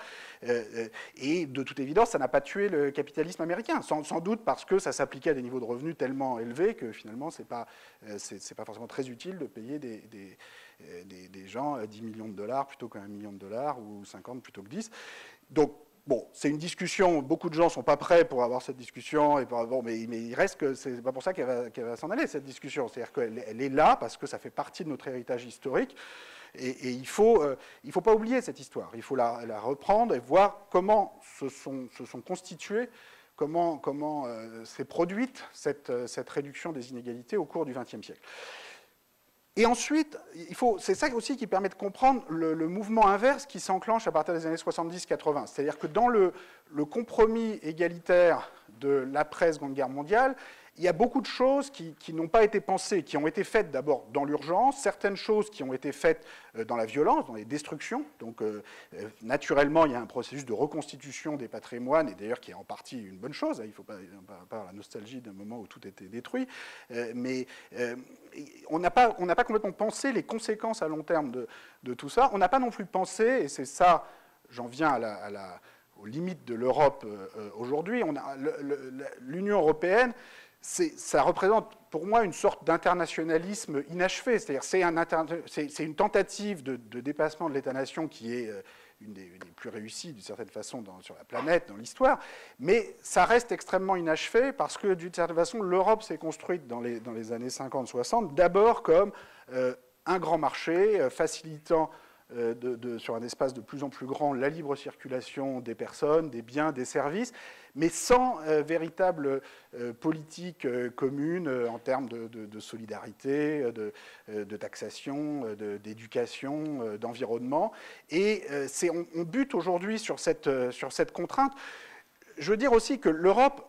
B: Et de toute évidence, ça n'a pas tué le capitalisme américain, sans doute parce que ça s'appliquait à des niveaux de revenus tellement élevés que finalement, c'est pas forcément très utile de payer des gens 10 millions de dollars plutôt qu'un million de dollars, ou 50 plutôt que 10. Donc, bon, c'est une discussion, beaucoup de gens ne sont pas prêts pour avoir cette discussion, mais il reste que c'est pas pour ça qu'elle va s'en aller, cette discussion. C'est-à-dire qu'elle est là parce que ça fait partie de notre héritage historique, et il ne faut pas oublier cette histoire. Il faut la reprendre et voir comment se sont constituées, comment s'est produite cette réduction des inégalités au cours du XXe siècle. Et ensuite, c'est ça aussi qui permet de comprendre le mouvement inverse qui s'enclenche à partir des années 70-80. C'est-à-dire que dans le compromis égalitaire de l'après-Seconde Guerre mondiale, il y a beaucoup de choses qui n'ont pas été pensées, qui ont été faites d'abord dans l'urgence, certaines choses qui ont été faites dans la violence, dans les destructions. Donc, naturellement, il y a un processus de reconstitution des patrimoines, et d'ailleurs qui est en partie une bonne chose. Il ne faut pas avoir la nostalgie d'un moment où tout était détruit. Mais on n'a pas complètement pensé les conséquences à long terme de tout ça. On n'a pas non plus pensé, et c'est ça, j'en viens aux limites de l'Europe aujourd'hui, l'Union européenne, ça représente pour moi une sorte d'internationalisme inachevé. C'est-à-dire c'est une tentative de dépassement de l'État-nation qui est une des plus réussies, d'une certaine façon, sur la planète, dans l'histoire. Mais ça reste extrêmement inachevé parce que, d'une certaine façon, l'Europe s'est construite dans les années 50-60, d'abord comme un grand marché facilitant sur un espace de plus en plus grand, la libre circulation des personnes, des biens, des services, mais sans véritable politique commune en termes de solidarité, de taxation, d'éducation, d'environnement. Et on bute aujourd'hui sur cette contrainte. Je veux dire aussi que l'Europe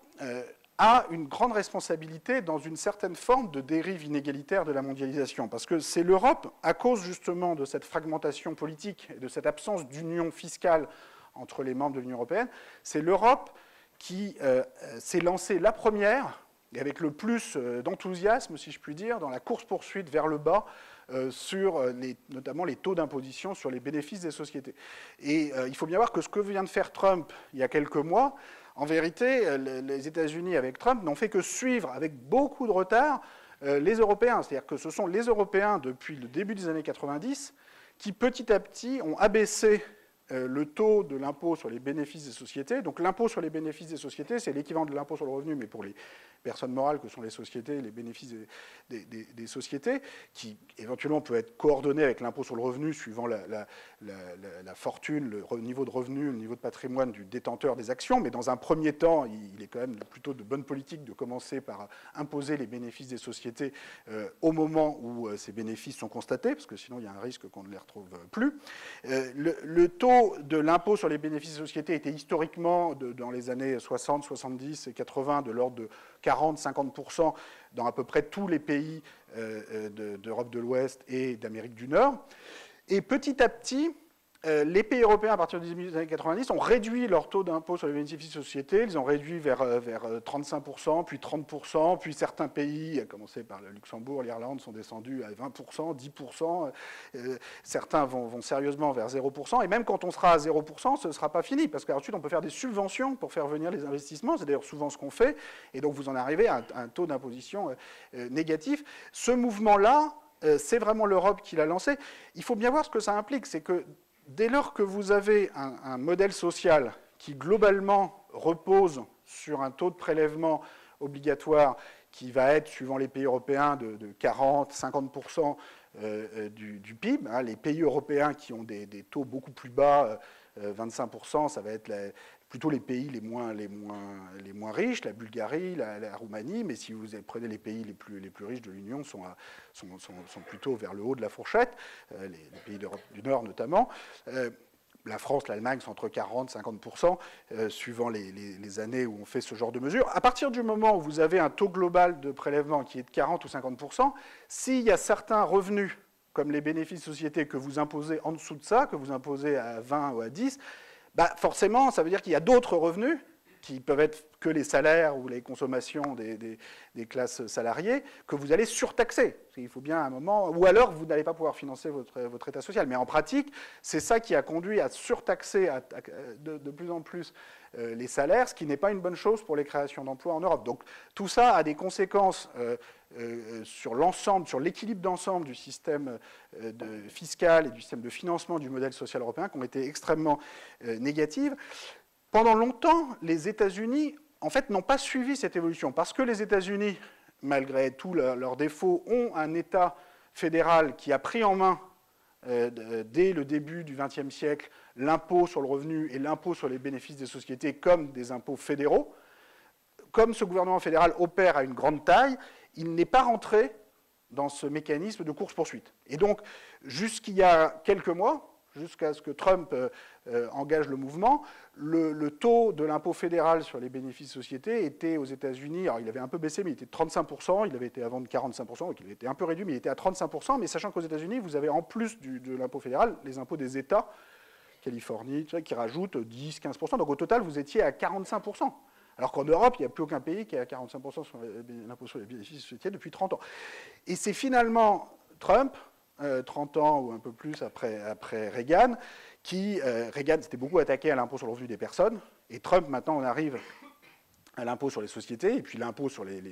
B: a une grande responsabilité dans une certaine forme de dérive inégalitaire de la mondialisation. Parce que c'est l'Europe, à cause justement de cette fragmentation politique et de cette absence d'union fiscale entre les membres de l'Union européenne, c'est l'Europe qui s'est lancée la première, et avec le plus d'enthousiasme, si je puis dire, dans la course-poursuite vers le bas, sur notamment les taux d'imposition sur les bénéfices des sociétés. Et il faut bien voir que ce que vient de faire Trump il y a quelques mois, en vérité, les États-Unis, avec Trump, n'ont fait que suivre, avec beaucoup de retard, les Européens. C'est-à-dire que ce sont les Européens, depuis le début des années 90, qui, petit à petit, ont abaissé le taux de l'impôt sur les bénéfices des sociétés. Donc l'impôt sur les bénéfices des sociétés, c'est l'équivalent de l'impôt sur le revenu, mais pour les personnes morales que sont les sociétés, les bénéfices des sociétés, qui éventuellement peut être coordonné avec l'impôt sur le revenu suivant la fortune, le niveau de revenu, le niveau de patrimoine du détenteur des actions. Mais dans un premier temps, il est quand même plutôt de bonne politique de commencer par imposer les bénéfices des sociétés au moment où ces bénéfices sont constatés, parce que sinon il y a un risque qu'on ne les retrouve plus. Le taux de l'impôt sur les bénéfices des sociétés était historiquement, dans les années 60, 70 et 80, de l'ordre de 40-50% dans à peu près tous les pays d'Europe de l'Ouest et d'Amérique du Nord. Et petit à petit, les pays européens, à partir des années 90, ont réduit leur taux d'impôt sur les bénéfices de sociétés. Ils ont réduit vers 35%, puis 30%, puis certains pays, à commencer par le Luxembourg, l'Irlande, sont descendus à 20%, 10%. Certains vont sérieusement vers 0%. Et même quand on sera à 0%, ce ne sera pas fini, parce qu'ensuite, on peut faire des subventions pour faire venir les investissements. C'est d'ailleurs souvent ce qu'on fait. Et donc, vous en arrivez à un taux d'imposition négatif. Ce mouvement-là, c'est vraiment l'Europe qui l'a lancé. Il faut bien voir ce que ça implique. C'est que dès lors que vous avez un modèle social qui globalement repose sur un taux de prélèvement obligatoire qui va être, suivant les pays européens, de 40-50% du PIB, hein, les pays européens qui ont des taux beaucoup plus bas, 25%, ça va être plutôt les pays les moins riches, la Bulgarie, la Roumanie, mais si vous prenez les pays les plus riches de l'Union, sont plutôt vers le haut de la fourchette, les pays d'Europe du Nord notamment. La France, l'Allemagne sont entre 40 et 50%, suivant les années où on fait ce genre de mesures. À partir du moment où vous avez un taux global de prélèvement qui est de 40 ou 50%, s'il y a certains revenus, comme les bénéfices de société, que vous imposez en dessous de ça, que vous imposez à 20 ou à 10, bah forcément, ça veut dire qu'il y a d'autres revenus qui peuvent être que les salaires ou les consommations des classes salariées, que vous allez surtaxer. Il faut bien un moment, ou alors vous n'allez pas pouvoir financer votre état social. Mais en pratique, c'est ça qui a conduit à surtaxer de plus en plus les salaires, ce qui n'est pas une bonne chose pour les créations d'emplois en Europe. Donc tout ça a des conséquences sur l'ensemble, sur l'équilibre d'ensemble du système fiscal et du système de financement du modèle social européen qui ont été extrêmement négatives. Pendant longtemps, les États-Unis, en fait, n'ont pas suivi cette évolution, parce que les États-Unis, malgré tous leurs défauts, ont un État fédéral qui a pris en main, dès le début du XXe siècle, l'impôt sur le revenu et l'impôt sur les bénéfices des sociétés comme des impôts fédéraux. Comme ce gouvernement fédéral opère à une grande taille, il n'est pas rentré dans ce mécanisme de course-poursuite. Et donc, jusqu'il y a quelques mois, jusqu'à ce que Trump engage le mouvement, le taux de l'impôt fédéral sur les bénéfices de société était aux États-Unis, alors il avait un peu baissé, mais il était de 35%, il avait été avant de 45%, donc il était un peu réduit, mais il était à 35%, mais sachant qu'aux États-Unis, vous avez en plus de l'impôt fédéral, les impôts des États, Californie, qui rajoutent 10-15%, donc au total, vous étiez à 45%. Alors qu'en Europe, il n'y a plus aucun pays qui est à 45% sur l'impôt sur les bénéfices de société depuis 30 ans. Et c'est finalement Trump, 30 ans ou un peu plus après Reagan, Reagan s'était beaucoup attaqué à l'impôt sur le revenu des personnes, et Trump, maintenant, on arrive à l'impôt sur les sociétés, et puis l'impôt sur les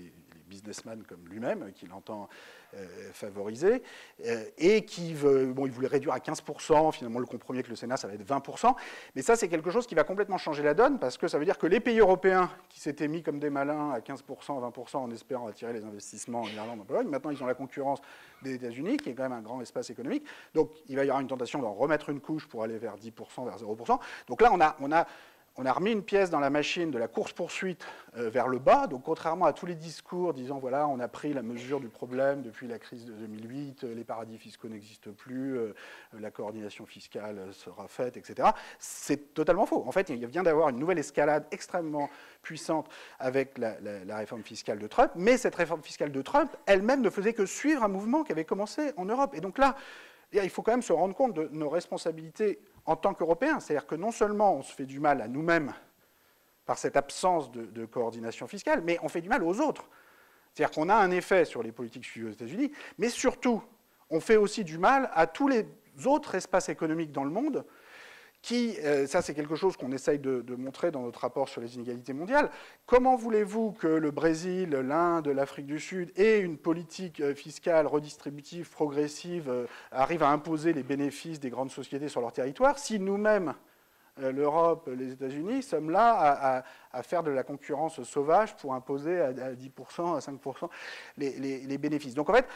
B: businessman comme lui-même, qu'il entend favoriser, et qui veut, il voulait réduire à 15%, finalement le compromis avec le Sénat, ça va être 20%, mais ça c'est quelque chose qui va complètement changer la donne, parce que ça veut dire que les pays européens qui s'étaient mis comme des malins à 15%, 20% en espérant attirer les investissements en Irlande, en Pologne, maintenant ils ont la concurrence des États-Unis, qui est quand même un grand espace économique, donc il va y avoir une tentation d'en remettre une couche pour aller vers 10%, vers 0%, donc là on a remis une pièce dans la machine de la course-poursuite vers le bas. Donc, contrairement à tous les discours disant, voilà, on a pris la mesure du problème depuis la crise de 2008, les paradis fiscaux n'existent plus, la coordination fiscale sera faite, etc. C'est totalement faux. En fait, il vient d'avoir une nouvelle escalade extrêmement puissante avec la réforme fiscale de Trump. Mais cette réforme fiscale de Trump, elle-même ne faisait que suivre un mouvement qui avait commencé en Europe. Et donc là, il faut quand même se rendre compte de nos responsabilités en tant qu'Européens. C'est-à-dire que non seulement on se fait du mal à nous-mêmes par cette absence de coordination fiscale, mais on fait du mal aux autres. C'est-à-dire qu'on a un effet sur les politiques suivies aux États-Unis, mais surtout, on fait aussi du mal à tous les autres espaces économiques dans le monde qui, ça c'est quelque chose qu'on essaye de montrer dans notre rapport sur les inégalités mondiales. Comment voulez-vous que le Brésil, l'Inde, l'Afrique du Sud aient une politique fiscale redistributive, progressive, arrivent à imposer les bénéfices des grandes sociétés sur leur territoire, si nous-mêmes, l'Europe, les États-Unis, sommes là à faire de la concurrence sauvage pour imposer à 10%, à 5% les bénéfices. Donc en fait,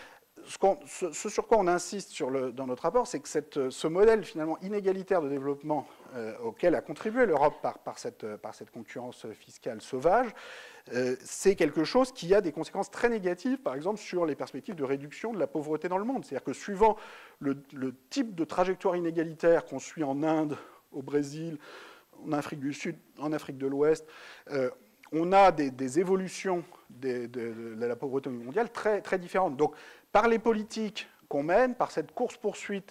B: ce sur quoi on insiste dans notre rapport, c'est que ce modèle finalement inégalitaire de développement auquel a contribué l'Europe par cette concurrence fiscale sauvage, c'est quelque chose qui a des conséquences très négatives, par exemple, sur les perspectives de réduction de la pauvreté dans le monde. C'est-à-dire que suivant le type de trajectoire inégalitaire qu'on suit en Inde, au Brésil, en Afrique du Sud, en Afrique de l'Ouest, on a des évolutions de la pauvreté mondiale très, très différentes. Donc, par les politiques qu'on mène, par cette course-poursuite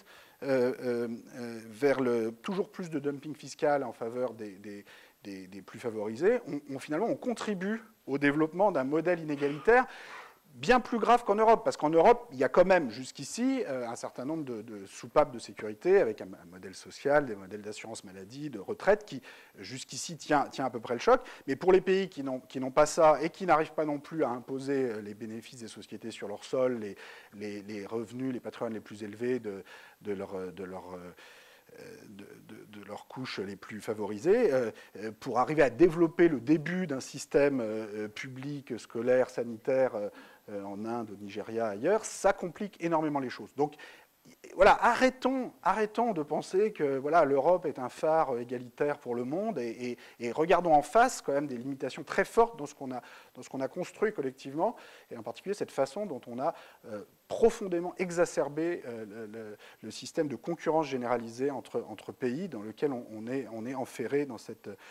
B: vers toujours plus de dumping fiscal en faveur des plus favorisés, finalement, on contribue au développement d'un modèle inégalitaire bien plus grave qu'en Europe, parce qu'en Europe, il y a quand même jusqu'ici un certain nombre de soupapes de sécurité avec un modèle social, des modèles d'assurance maladie, de retraite qui jusqu'ici tient à peu près le choc. Mais pour les pays qui n'ont pas ça et qui n'arrivent pas non plus à imposer les bénéfices des sociétés sur leur sol, les revenus, les patrimoines les plus élevés de leurs couches les plus favorisées, pour arriver à développer le début d'un système public, scolaire, sanitaire en Inde, au Nigeria, ailleurs, ça complique énormément les choses. Donc voilà, arrêtons de penser que voilà, l'Europe est un phare égalitaire pour le monde et regardons en face quand même des limitations très fortes dans ce qu'on a construit collectivement, et en particulier cette façon dont on a profondément exacerbé le système de concurrence généralisée entre pays dans lequel on est enferré dans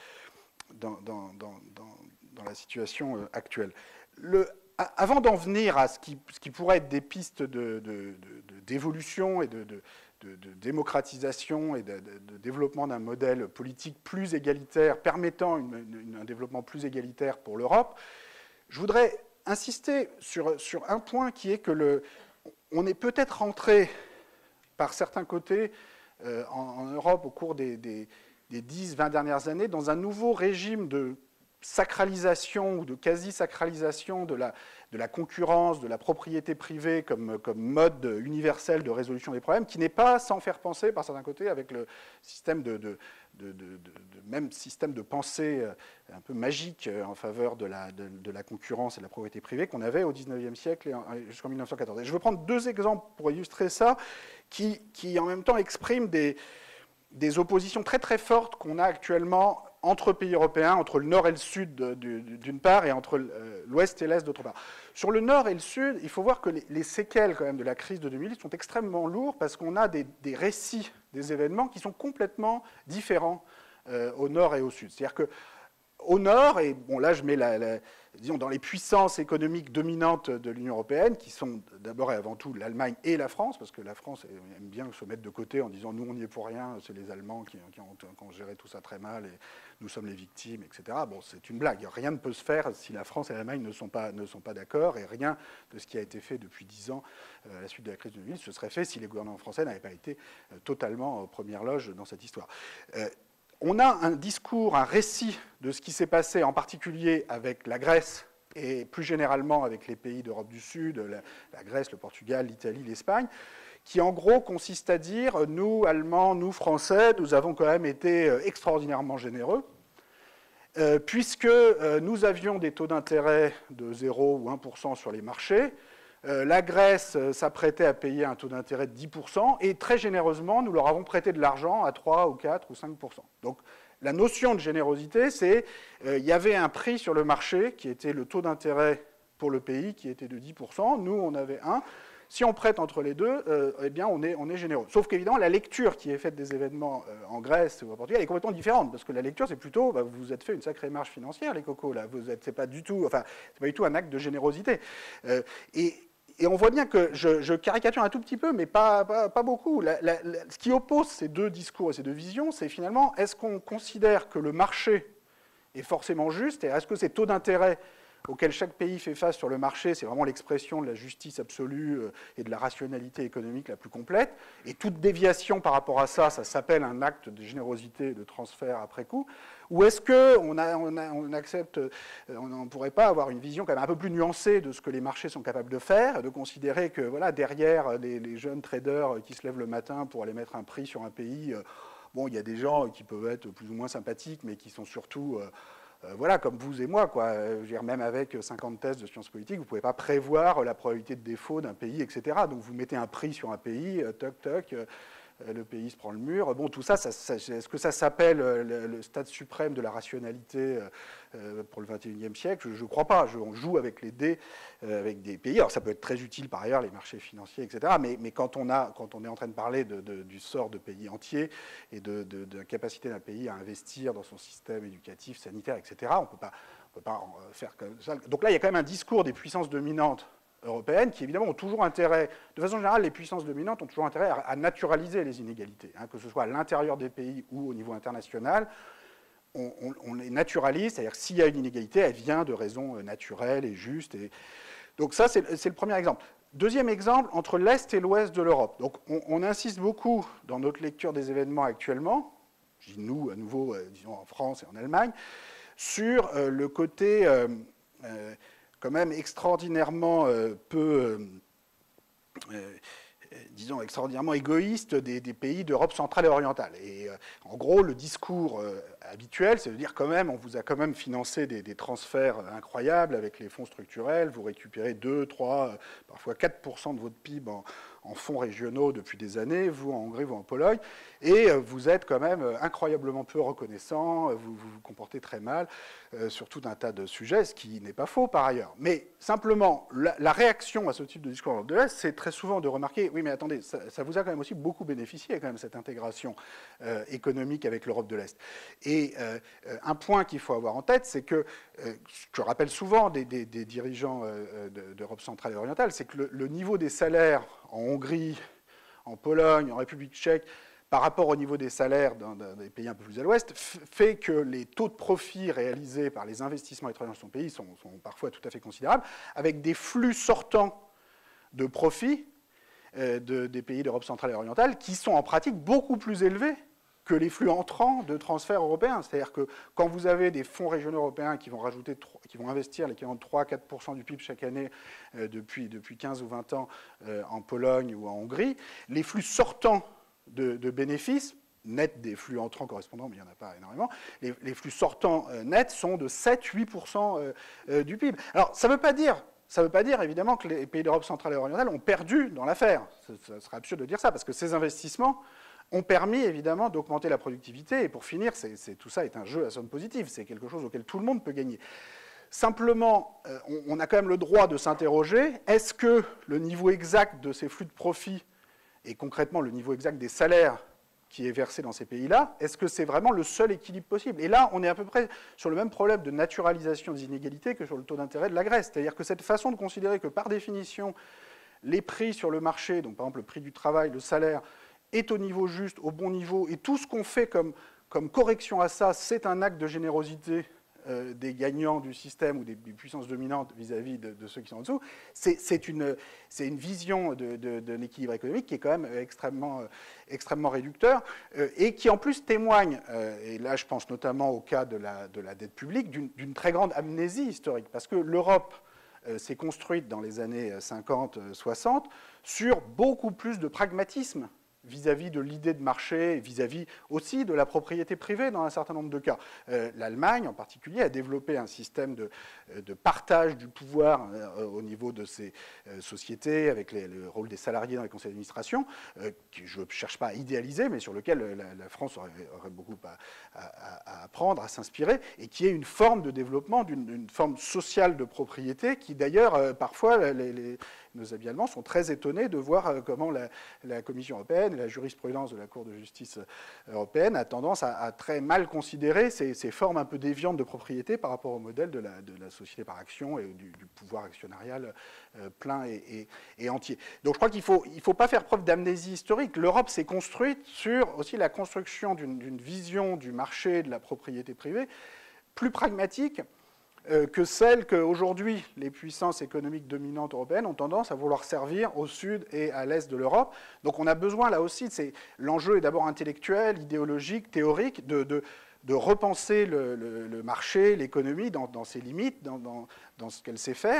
B: la situation actuelle. Avant d'en venir à ce qui pourrait être des pistes d'évolution et de démocratisation et de développement d'un modèle politique plus égalitaire, permettant un développement plus égalitaire pour l'Europe, je voudrais insister sur un point qui est que on est peut-être rentré par certains côtés en Europe au cours des 10-20 dernières années dans un nouveau régime de sacralisation ou de quasi-sacralisation de la concurrence, de la propriété privée comme mode universel de résolution des problèmes, qui n'est pas sans faire penser, par certains côtés, avec le système même système de pensée un peu magique en faveur de la concurrence et de la propriété privée qu'on avait au XIXe siècle jusqu'en 1914. Et je veux prendre deux exemples pour illustrer ça, qui en même temps expriment des oppositions très très fortes qu'on a actuellement entre pays européens, entre le nord et le sud d'une part, et entre l'ouest et l'est d'autre part. Sur le nord et le sud, il faut voir que les séquelles quand même de la crise de 2008 sont extrêmement lourdes parce qu'on a des récits des événements qui sont complètement différents au nord et au sud. C'est-à-dire qu'au nord, et bon là je mets disons dans les puissances économiques dominantes de l'Union européenne, qui sont d'abord et avant tout l'Allemagne et la France, parce que la France aime bien se mettre de côté en disant nous on n'y est pour rien, c'est les Allemands qui ont géré tout ça très mal et nous sommes les victimes, etc. Bon, c'est une blague. Rien ne peut se faire si la France et l'Allemagne ne sont pas d'accord, et rien de ce qui a été fait depuis 10 ans à la suite de la crise de 2008 se serait fait si les gouvernements français n'avaient pas été totalement aux premières loges dans cette histoire. On a un discours, un récit de ce qui s'est passé, en particulier avec la Grèce et plus généralement avec les pays d'Europe du Sud, la Grèce, le Portugal, l'Italie, l'Espagne, qui en gros consiste à dire, nous, Allemands, nous, Français, nous avons quand même été extraordinairement généreux, puisque nous avions des taux d'intérêt de 0 ou 1% sur les marchés. La Grèce s'apprêtait à payer un taux d'intérêt de 10%, et très généreusement, nous leur avons prêté de l'argent à 3 ou 4 ou 5%. Donc la notion de générosité, c'est il y avait un prix sur le marché qui était le taux d'intérêt pour le pays, qui était de 10%. Nous, on avait 1. Si on prête entre les deux, eh bien, on est généreux. Sauf qu'évidemment, la lecture qui est faite des événements en Grèce ou au Portugal est complètement différente, parce que la lecture, c'est plutôt, vous vous êtes fait une sacrée marge financière, les cocos, là. C'est pas du tout un acte de générosité. Et on voit bien que je caricature un tout petit peu, mais pas beaucoup. Ce qui oppose ces deux discours et ces deux visions, c'est finalement, est-ce qu'on considère que le marché est forcément juste, et est-ce que ces taux d'intérêt auquel chaque pays fait face sur le marché, c'est vraiment l'expression de la justice absolue et de la rationalité économique la plus complète. Et toute déviation par rapport à ça, ça s'appelle un acte de générosité, de transfert après coup. Ou est-ce qu'on accepte, on ne pourrait pas avoir une vision quand même un peu plus nuancée de ce que les marchés sont capables de faire, de considérer que voilà, derrière les jeunes traders qui se lèvent le matin pour aller mettre un prix sur un pays, bon, il y a des gens qui peuvent être plus ou moins sympathiques, mais qui sont surtout... voilà, comme vous et moi, quoi. Je veux dire, même avec 50 thèses de sciences politiques, vous ne pouvez pas prévoir la probabilité de défaut d'un pays, etc. Donc vous mettez un prix sur un pays, toc, toc, le pays se prend le mur. Bon, tout ça, est-ce que ça s'appelle le stade suprême de la rationalité pour le XXIe siècle? Je ne crois pas. On joue avec les dés, avec des pays. Alors ça peut être très utile par ailleurs, les marchés financiers, etc. Mais quand on est en train de parler du sort de pays entiers et de la capacité d'un pays à investir dans son système éducatif, sanitaire, etc., on ne peut pas faire comme ça. Donc là, il y a quand même un discours des puissances dominantes européennes qui, évidemment, ont toujours intérêt, de façon générale, les puissances dominantes ont toujours intérêt à naturaliser les inégalités, hein, que ce soit à l'intérieur des pays ou au niveau international. On les naturalise, c'est-à-dire que s'il y a une inégalité, elle vient de raisons naturelles et justes. Donc ça, c'est le premier exemple. Deuxième exemple, entre l'Est et l'Ouest de l'Europe. Donc on insiste beaucoup dans notre lecture des événements actuellement, je dis nous, à nouveau, disons en France et en Allemagne, sur le côté... quand même extraordinairement disons, extraordinairement égoïste des pays d'Europe centrale et orientale. Et en gros, le discours habituel, c'est de dire quand même, on vous a quand même financé des transferts incroyables avec les fonds structurels, vous récupérez 2, 3, parfois 4% de votre PIB en fonds régionaux depuis des années, vous en Hongrie, vous en Pologne, et vous êtes quand même incroyablement peu reconnaissant, vous vous comportez très mal sur tout un tas de sujets, ce qui n'est pas faux par ailleurs. Mais simplement, la réaction à ce type de discours de l'Est, c'est très souvent de remarquer, oui mais attendez, ça vous a quand même aussi beaucoup bénéficié, quand même, cette intégration économique avec l'Europe de l'Est. Et un point qu'il faut avoir en tête, c'est que, je rappelle souvent des dirigeants d'Europe centrale et orientale, c'est que le niveau des salaires en Hongrie, en Pologne, en République tchèque, par rapport au niveau des salaires dans des pays un peu plus à l'ouest, fait que les taux de profit réalisés par les investissements étrangers dans son pays sont parfois tout à fait considérables, avec des flux sortants de profit des pays d'Europe centrale et orientale qui sont en pratique beaucoup plus élevés que les flux entrants de transferts européens. C'est-à-dire que quand vous avez des fonds régionaux européens qui vont investir l'équivalent de 3 à 4% du PIB chaque année depuis 15 ou 20 ans en Pologne ou en Hongrie, les flux sortants de bénéfices, nets des flux entrants correspondants, mais il n'y en a pas énormément, les flux sortants nets sont de 7-8% du PIB. Alors, ça ne veut pas dire, évidemment, que les pays d'Europe centrale et orientale ont perdu dans l'affaire. Ce serait absurde de dire ça, parce que ces investissements ont permis, évidemment, d'augmenter la productivité. Et pour finir, tout ça est un jeu à somme positive. C'est quelque chose auquel tout le monde peut gagner. Simplement, on a quand même le droit de s'interroger, est-ce que le niveau exact de ces flux de profit, et concrètement le niveau exact des salaires qui est versé dans ces pays-là, est-ce que c'est vraiment le seul équilibre possible? Et là, on est à peu près sur le même problème de naturalisation des inégalités que sur le taux d'intérêt de la Grèce. C'est-à-dire que cette façon de considérer que, par définition, les prix sur le marché, donc par exemple le prix du travail, le salaire, est au niveau juste, au bon niveau, et tout ce qu'on fait comme correction à ça, c'est un acte de générosité des gagnants du système ou des puissances dominantes vis-à-vis de ceux qui sont en dessous, c'est une vision de l'équilibre économique qui est quand même extrêmement réducteur et qui en plus témoigne, et là je pense notamment au cas de la dette publique, d'une très grande amnésie historique, parce que l'Europe s'est construite dans les années 50-60 sur beaucoup plus de pragmatisme vis-à-vis de l'idée de marché, vis-à-vis aussi de la propriété privée dans un certain nombre de cas. L'Allemagne, en particulier, a développé un système de partage du pouvoir au niveau de ses sociétés, avec le rôle des salariés dans les conseils d'administration, que je ne cherche pas à idéaliser, mais sur lequel la France aurait beaucoup à apprendre, à s'inspirer, et qui est une forme de développement, d'une forme sociale de propriété, qui d'ailleurs, parfois, nos amis allemands sont très étonnés de voir comment la Commission européenne et la jurisprudence de la Cour de justice européenne a tendance à très mal considérer ces formes un peu déviantes de propriété par rapport au modèle de la société par action et du pouvoir actionnarial plein et entier. Donc je crois qu'il ne faut pas faire preuve d'amnésie historique. L'Europe s'est construite sur aussi la construction d'une vision du marché de la propriété privée plus pragmatique que celle qu'aujourd'hui les puissances économiques dominantes européennes ont tendance à vouloir servir au sud et à l'est de l'Europe. Donc on a besoin là aussi, l'enjeu est d'abord intellectuel, idéologique, théorique, de repenser le marché, l'économie dans ses limites, dans ce qu'elle sait faire.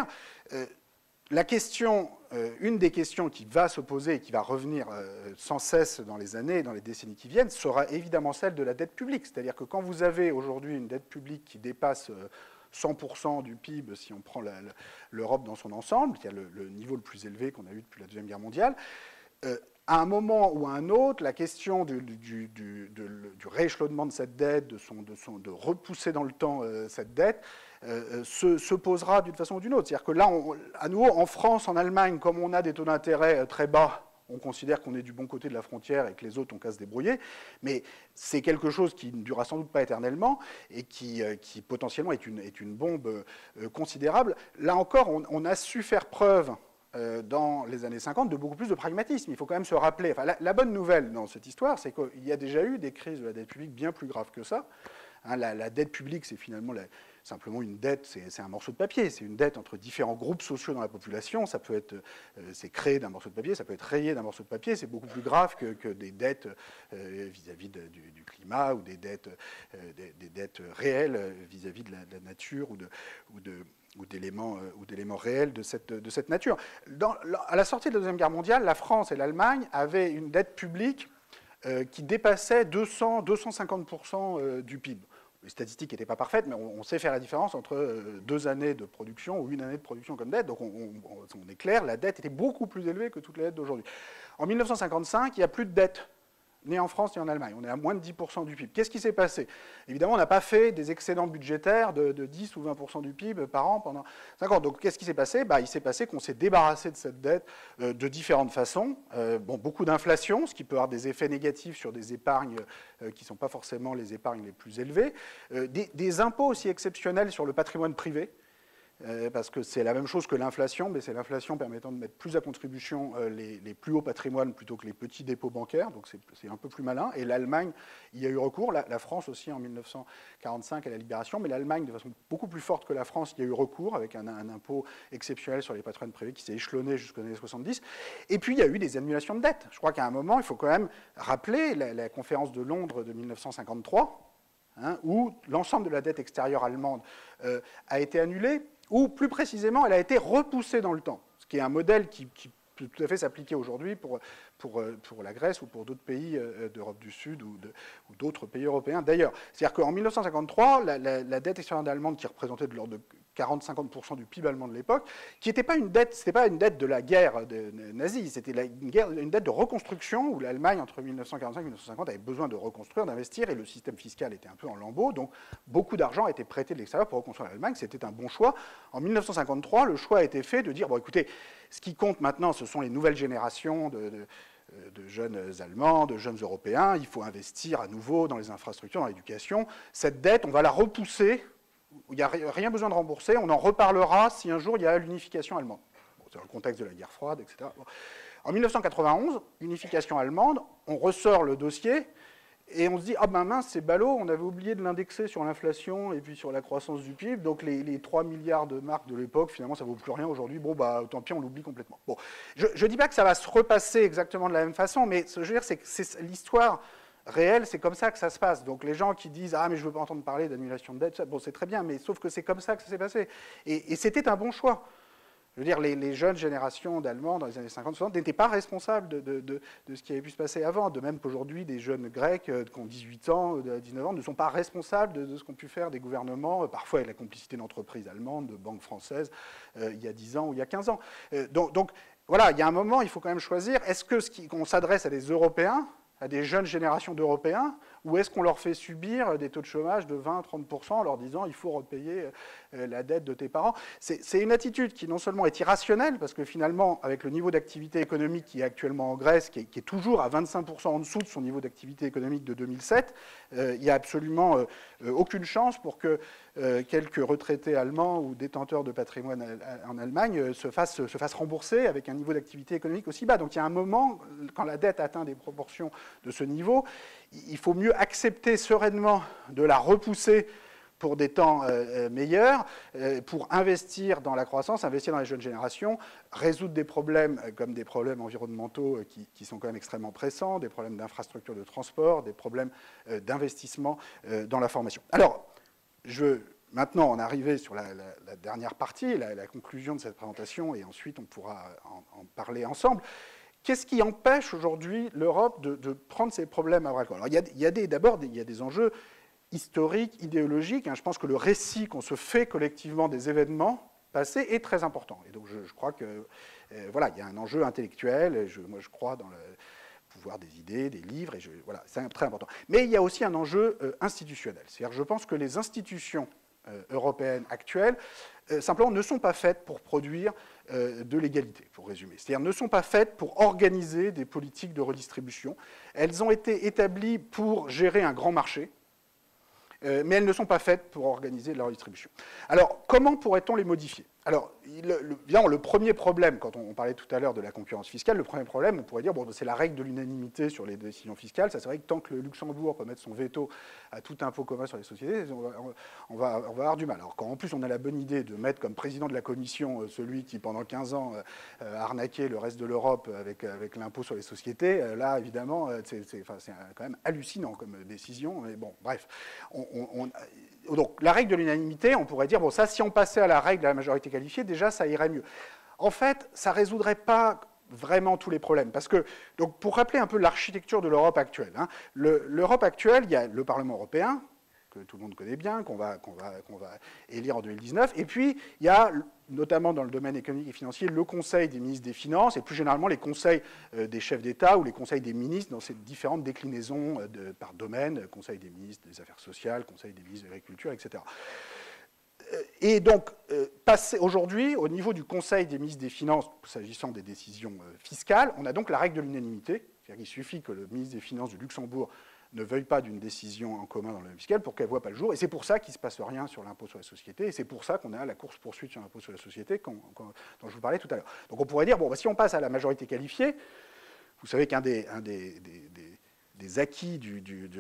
B: La question, une des questions qui va se poser et qui va revenir sans cesse dans les années, dans les décennies qui viennent, sera évidemment celle de la dette publique. C'est-à-dire que quand vous avez aujourd'hui une dette publique qui dépasse 100% du PIB, si on prend l'Europe dans son ensemble, qui a le niveau le plus élevé qu'on a eu depuis la Deuxième Guerre mondiale, à un moment ou à un autre, la question du rééchelonnement de cette dette, de repousser dans le temps cette dette, se posera d'une façon ou d'une autre. C'est-à-dire que là, à nouveau, en France, en Allemagne, comme on a des taux d'intérêt très bas, on considère qu'on est du bon côté de la frontière et que les autres ont qu'à se débrouiller, mais c'est quelque chose qui ne durera sans doute pas éternellement et qui potentiellement est une bombe considérable. Là encore, on a su faire preuve dans les années 50 de beaucoup plus de pragmatisme. Il faut quand même se rappeler, enfin, la bonne nouvelle dans cette histoire, c'est qu'il y a déjà eu des crises de la dette publique bien plus graves que ça. La dette publique, c'est finalement simplement une dette, c'est un morceau de papier, c'est une dette entre différents groupes sociaux dans la population, ça peut être, c'est créé d'un morceau de papier, ça peut être rayé d'un morceau de papier, c'est beaucoup plus grave que des dettes vis-à-vis du climat ou des dettes réelles vis-à-vis de la nature ou d'éléments réels de cette nature. À la sortie de la Deuxième Guerre mondiale, la France et l'Allemagne avaient une dette publique qui dépassait 200-250% du PIB. Les statistiques n'étaient pas parfaites, mais on sait faire la différence entre 2 années de production ou 1 année de production comme dette. Donc on est clair, la dette était beaucoup plus élevée que toutes les dettes d'aujourd'hui. En 1955, il n'y a plus de dette, ni en France ni en Allemagne. On est à moins de 10% du PIB. Qu'est-ce qui s'est passé? Évidemment, on n'a pas fait des excédents budgétaires de 10 ou 20% du PIB par an pendant 5 ans. Donc qu'est-ce qui s'est passé? Il s'est passé qu'on s'est débarrassé de cette dette de différentes façons. Beaucoup d'inflation, ce qui peut avoir des effets négatifs sur des épargnes qui ne sont pas forcément les épargnes les plus élevées. Des impôts aussi exceptionnels sur le patrimoine privé. Parce que c'est la même chose que l'inflation, mais c'est l'inflation permettant de mettre plus à contribution les plus hauts patrimoines plutôt que les petits dépôts bancaires, donc c'est un peu plus malin. Et l'Allemagne y a eu recours, la France aussi en 1945 à la Libération, mais l'Allemagne de façon beaucoup plus forte que la France y a eu recours avec un impôt exceptionnel sur les patrimoines privés qui s'est échelonné jusqu'aux années 70. Et puis il y a eu des annulations de dettes. Je crois qu'à un moment, il faut quand même rappeler la conférence de Londres de 1953, où l'ensemble de la dette extérieure allemande a été annulée, ou plus précisément, elle a été repoussée dans le temps, ce qui est un modèle qui peut tout à fait s'appliquer aujourd'hui pour la Grèce ou pour d'autres pays d'Europe du Sud ou d'autres pays européens d'ailleurs. C'est-à-dire qu'en 1953, la dette extérieure allemande, qui représentait de l'ordre de 40-50% du PIB allemand de l'époque, qui n'était pas une dette, c'était pas une dette de la guerre nazie, c'était une dette de reconstruction où l'Allemagne, entre 1945 et 1950, avait besoin de reconstruire, d'investir, et le système fiscal était un peu en lambeaux, donc beaucoup d'argent a été prêté de l'extérieur pour reconstruire l'Allemagne, c'était un bon choix. En 1953, le choix a été fait de dire, bon écoutez, ce qui compte maintenant, ce sont les nouvelles générations de jeunes Allemands, de jeunes Européens, il faut investir à nouveau dans les infrastructures, dans l'éducation. Cette dette, on va la repousser, il n'y a rien besoin de rembourser, on en reparlera si un jour il y a l'unification allemande. C'est dans le contexte de la guerre froide, etc. En 1991, unification allemande, on ressort le dossier, Et on se dit, ah ben mince, c'est ballot, on avait oublié de l'indexer sur l'inflation et puis sur la croissance du PIB, donc les 3 milliards de marques de l'époque, finalement, ça ne vaut plus rien aujourd'hui, bon, bah, tant pis, on l'oublie complètement. Bon, je ne dis pas que ça va se repasser exactement de la même façon, mais ce que je veux dire, c'est que l'histoire réelle, c'est comme ça que ça se passe. Donc les gens qui disent, ah mais je ne veux pas entendre parler d'annulation de dette, bon, c'est très bien, mais sauf que c'est comme ça que ça s'est passé. Et c'était un bon choix. Je veux dire, les jeunes générations d'Allemands dans les années 50-60 n'étaient pas responsables de ce qui avait pu se passer avant. De même qu'aujourd'hui, des jeunes Grecs qui ont 18 ans, 19 ans, ne sont pas responsables de ce qu'ont pu faire des gouvernements, parfois avec la complicité d'entreprises allemandes, de banques françaises, il y a 10 ans ou il y a 15 ans. Donc voilà, il y a un moment, il faut quand même choisir, est-ce qu'on s'adresse à des Européens, à des jeunes générations d'Européens, ou est-ce qu'on leur fait subir des taux de chômage de 20-30% en leur disant il faut repayer la dette de tes parents? C'est une attitude qui non seulement est irrationnelle, parce que finalement, avec le niveau d'activité économique qui est actuellement en Grèce, qui est toujours à 25% en dessous de son niveau d'activité économique de 2007, il n'y a absolument aucune chance pour que quelques retraités allemands ou détenteurs de patrimoine en Allemagne se fassent rembourser avec un niveau d'activité économique aussi bas. Donc il y a un moment, quand la dette atteint des proportions de ce niveau, il faut mieux accepter sereinement de la repousser pour des temps meilleurs, pour investir dans la croissance, investir dans les jeunes générations, résoudre des problèmes comme des problèmes environnementaux qui sont quand même extrêmement pressants, des problèmes d'infrastructure de transport, des problèmes d'investissement dans la formation. Alors, maintenant, on est arrivé sur la dernière partie, la conclusion de cette présentation, et ensuite on pourra en parler ensemble. Qu'est-ce qui empêche aujourd'hui l'Europe de prendre ces problèmes à bras-le-corps? Alors, d'abord, il y a des enjeux historiques, idéologiques. Je pense que le récit qu'on se fait collectivement des événements passés est très important. Et donc, je crois que voilà, il y a un enjeu intellectuel. Moi, je crois dans le pouvoir des idées, des livres, et voilà, c'est très important. Mais il y a aussi un enjeu institutionnel. C'est-à-dire, je pense que les institutions européennes actuelles, simplement, ne sont pas faites pour produire de l'égalité, pour résumer. C'est-à-dire ne sont pas faites pour organiser des politiques de redistribution. Elles ont été établies pour gérer un grand marché, mais elles ne sont pas faites pour organiser de la redistribution. Alors, comment pourrait-on les modifier? Alors, évidemment, le premier problème, quand on parlait tout à l'heure de la concurrence fiscale, le premier problème, on pourrait dire, bon, c'est la règle de l'unanimité sur les décisions fiscales. Ça, c'est vrai que tant que le Luxembourg peut mettre son veto à tout impôt commun sur les sociétés, on va avoir du mal. Alors, quand en plus on a la bonne idée de mettre comme président de la Commission celui qui, pendant 15 ans, a arnaqué le reste de l'Europe avec l'impôt sur les sociétés, là, évidemment, c'est quand même hallucinant comme décision. Mais bon, bref. Donc, la règle de l'unanimité, on pourrait dire, bon, ça, si on passait à la règle de la majorité qualifiée, déjà, ça irait mieux. En fait, ça ne résoudrait pas vraiment tous les problèmes. Parce que, donc, pour rappeler un peu l'architecture de l'Europe actuelle, l'Europe actuelle, il y a le Parlement européen, que tout le monde connaît bien, qu'on va élire en 2019, et puis il y a, notamment dans le domaine économique et financier, le Conseil des ministres des Finances, et plus généralement les conseils des chefs d'État ou les conseils des ministres dans ces différentes déclinaisons par domaine, Conseil des ministres des Affaires sociales, Conseil des ministres de l'Agriculture, etc. Et donc, aujourd'hui, au niveau du Conseil des ministres des Finances, s'agissant des décisions fiscales, on a donc la règle de l'unanimité, c'est-à-dire qu'il suffit que le ministre des Finances du Luxembourg ne veuille pas d'une décision en commun dans le domaine fiscal pour qu'elle ne voit pas le jour. Et c'est pour ça qu'il ne se passe rien sur l'impôt sur les sociétés. Et c'est pour ça qu'on a la course-poursuite sur l'impôt sur les sociétés dont je vous parlais tout à l'heure. Donc on pourrait dire, bon, bah, si on passe à la majorité qualifiée, vous savez qu'un des acquis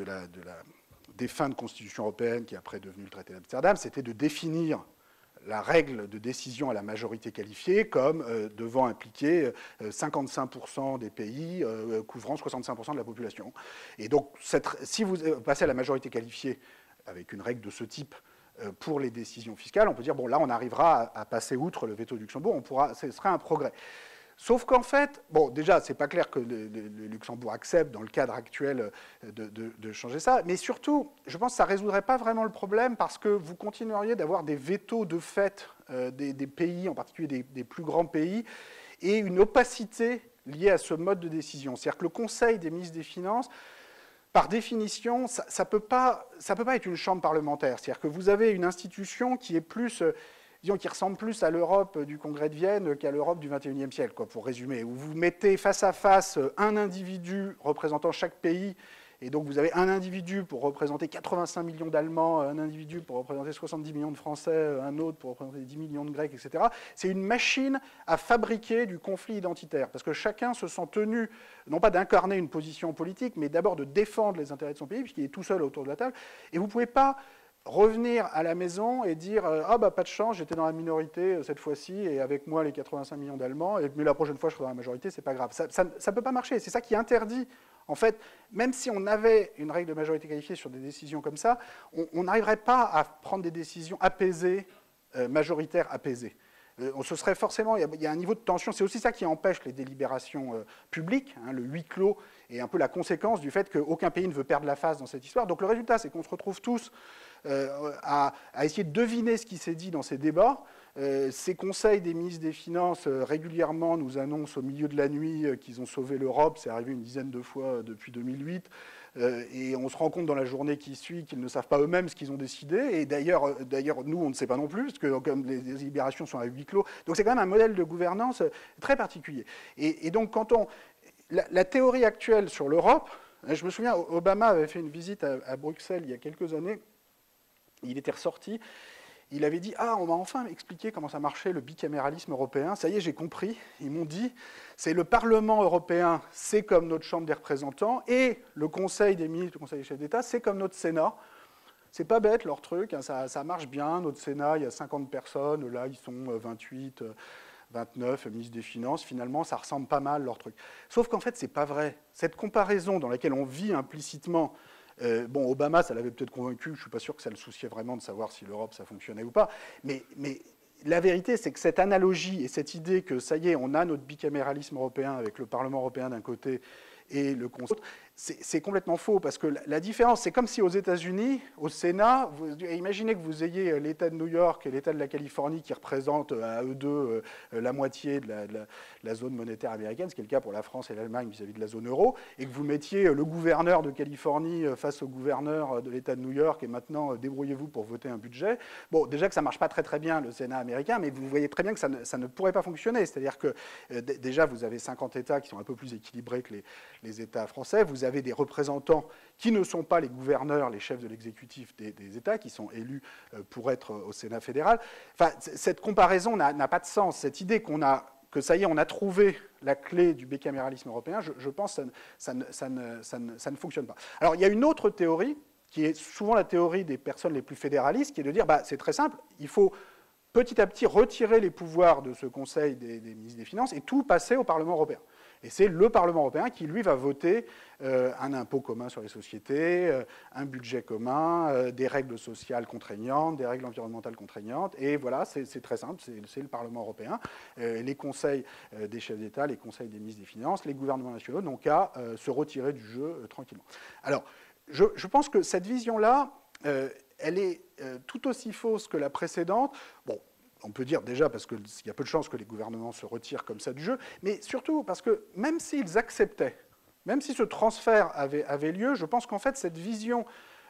B: des fins de constitution européenne, qui est après devenu le traité d'Amsterdam, c'était de définir la règle de décision à la majorité qualifiée comme devant impliquer 55% des pays couvrant 65% de la population. Et donc, si vous passez à la majorité qualifiée avec une règle de ce type pour les décisions fiscales, on peut dire, bon, là, on arrivera à passer outre le veto du Luxembourg, ce serait un progrès. Sauf qu'en fait, bon, déjà, c'est pas clair que le Luxembourg accepte, dans le cadre actuel, de changer ça. Mais surtout, je pense que ça ne résoudrait pas vraiment le problème parce que vous continueriez d'avoir des vétos de fait des pays, en particulier des plus grands pays, et une opacité liée à ce mode de décision. C'est-à-dire que le Conseil des ministres des Finances, par définition, ça peut pas être une chambre parlementaire. C'est-à-dire que vous avez une institution qui est plus... disons, qui ressemble plus à l'Europe du Congrès de Vienne qu'à l'Europe du XXIe siècle, pour résumer, où vous mettez face à face un individu représentant chaque pays Et donc vous avez un individu pour représenter 85 millions d'Allemands, un individu pour représenter 70 millions de Français, un autre pour représenter 10 millions de Grecs, etc. C'est une machine à fabriquer du conflit identitaire, parce que chacun se sent tenu, non pas d'incarner une position politique, mais d'abord de défendre les intérêts de son pays, puisqu'il est tout seul autour de la table. Et vous ne pouvez pas revenir à la maison et dire « Ah, bah, pas de chance, j'étais dans la minorité cette fois-ci, et avec moi, les 85 millions d'Allemands, mais la prochaine fois, je serai dans la majorité, c'est pas grave. » Ça ne peut pas marcher. C'est ça qui interdit. En fait, même si on avait une règle de majorité qualifiée sur des décisions comme ça, on n'arriverait pas à prendre des décisions apaisées, majoritaires apaisées. Ce serait forcément, il y a un niveau de tension, c'est aussi ça qui empêche les délibérations publiques, hein, le huis clos est un peu la conséquence du fait qu'aucun pays ne veut perdre la face dans cette histoire. Donc le résultat, c'est qu'on se retrouve tous à essayer de deviner ce qui s'est dit dans ces débats. Ces conseils des ministres des Finances régulièrement nous annoncent au milieu de la nuit qu'ils ont sauvé l'Europe, c'est arrivé une dizaine de fois depuis 2008. Et on se rend compte dans la journée qui suit qu'ils ne savent pas eux-mêmes ce qu'ils ont décidé. Et d'ailleurs, nous, on ne sait pas non plus, parce que comme les délibérations sont à huis clos. Donc c'est quand même un modèle de gouvernance très particulier. Et donc, quand la théorie actuelle sur l'Europe, je me souviens, Obama avait fait une visite à Bruxelles il y a quelques années. Il était ressorti. Il avait dit « Ah, on m'a enfin expliqué comment ça marchait, le bicaméralisme européen. Ça y est, j'ai compris. » Ils m'ont dit « C'est le Parlement européen, c'est comme notre Chambre des représentants, et le Conseil des ministres, le Conseil des chefs d'État, c'est comme notre Sénat. C'est pas bête, leur truc, hein, ça marche bien. Notre Sénat, il y a 50 personnes, là, ils sont 28, 29, ministres des Finances. Finalement, ça ressemble pas mal, leur truc. » Sauf qu'en fait, c'est pas vrai. Cette comparaison dans laquelle on vit implicitement... Obama, ça l'avait peut-être convaincu, je ne suis pas sûr que ça le souciait vraiment de savoir si l'Europe, ça fonctionnait ou pas, mais la vérité, c'est que cette analogie et cette idée que, ça y est, on a notre bicaméralisme européen avec le Parlement européen d'un côté et le Conseil, c'est complètement faux, parce que la différence, c'est comme si aux États-Unis, au Sénat, imaginez que vous ayez l'État de New York et l'État de la Californie qui représentent à eux deux la moitié de la zone monétaire américaine, ce qui est le cas pour la France et l'Allemagne vis-à-vis de la zone euro, et que vous mettiez le gouverneur de Californie face au gouverneur de l'État de New York, et maintenant débrouillez-vous pour voter un budget. Bon, déjà que ça ne marche pas très très bien, le Sénat américain, mais vous voyez très bien que ça ne pourrait pas fonctionner. C'est-à-dire que déjà, vous avez 50 États qui sont un peu plus équilibrés que les États français, vous avez des représentants qui ne sont pas les gouverneurs, les chefs de l'exécutif des États, qui sont élus pour être au Sénat fédéral. Enfin, cette comparaison n'a pas de sens. Cette idée que ça y est, on a trouvé la clé du bicaméralisme européen, je pense que ça ne fonctionne pas. Alors, il y a une autre théorie, qui est souvent la théorie des personnes les plus fédéralistes, qui est de dire, c'est très simple, il faut petit à petit retirer les pouvoirs de ce Conseil des ministres des Finances et tout passer au Parlement européen. Et c'est le Parlement européen qui, lui, va voter un impôt commun sur les sociétés, un budget commun, des règles sociales contraignantes, des règles environnementales contraignantes. Et voilà, c'est très simple, c'est le Parlement européen. Les conseils des chefs d'État, les conseils des ministres des Finances, les gouvernements nationaux n'ont qu'à se retirer du jeu tranquillement. Alors, je pense que cette vision-là, elle est tout aussi fausse que la précédente. Bon, on peut dire déjà parce qu'il y a peu de chances que les gouvernements se retirent comme ça du jeu, mais surtout parce que même s'ils acceptaient, même si ce transfert avait lieu, je pense qu'en fait cette vision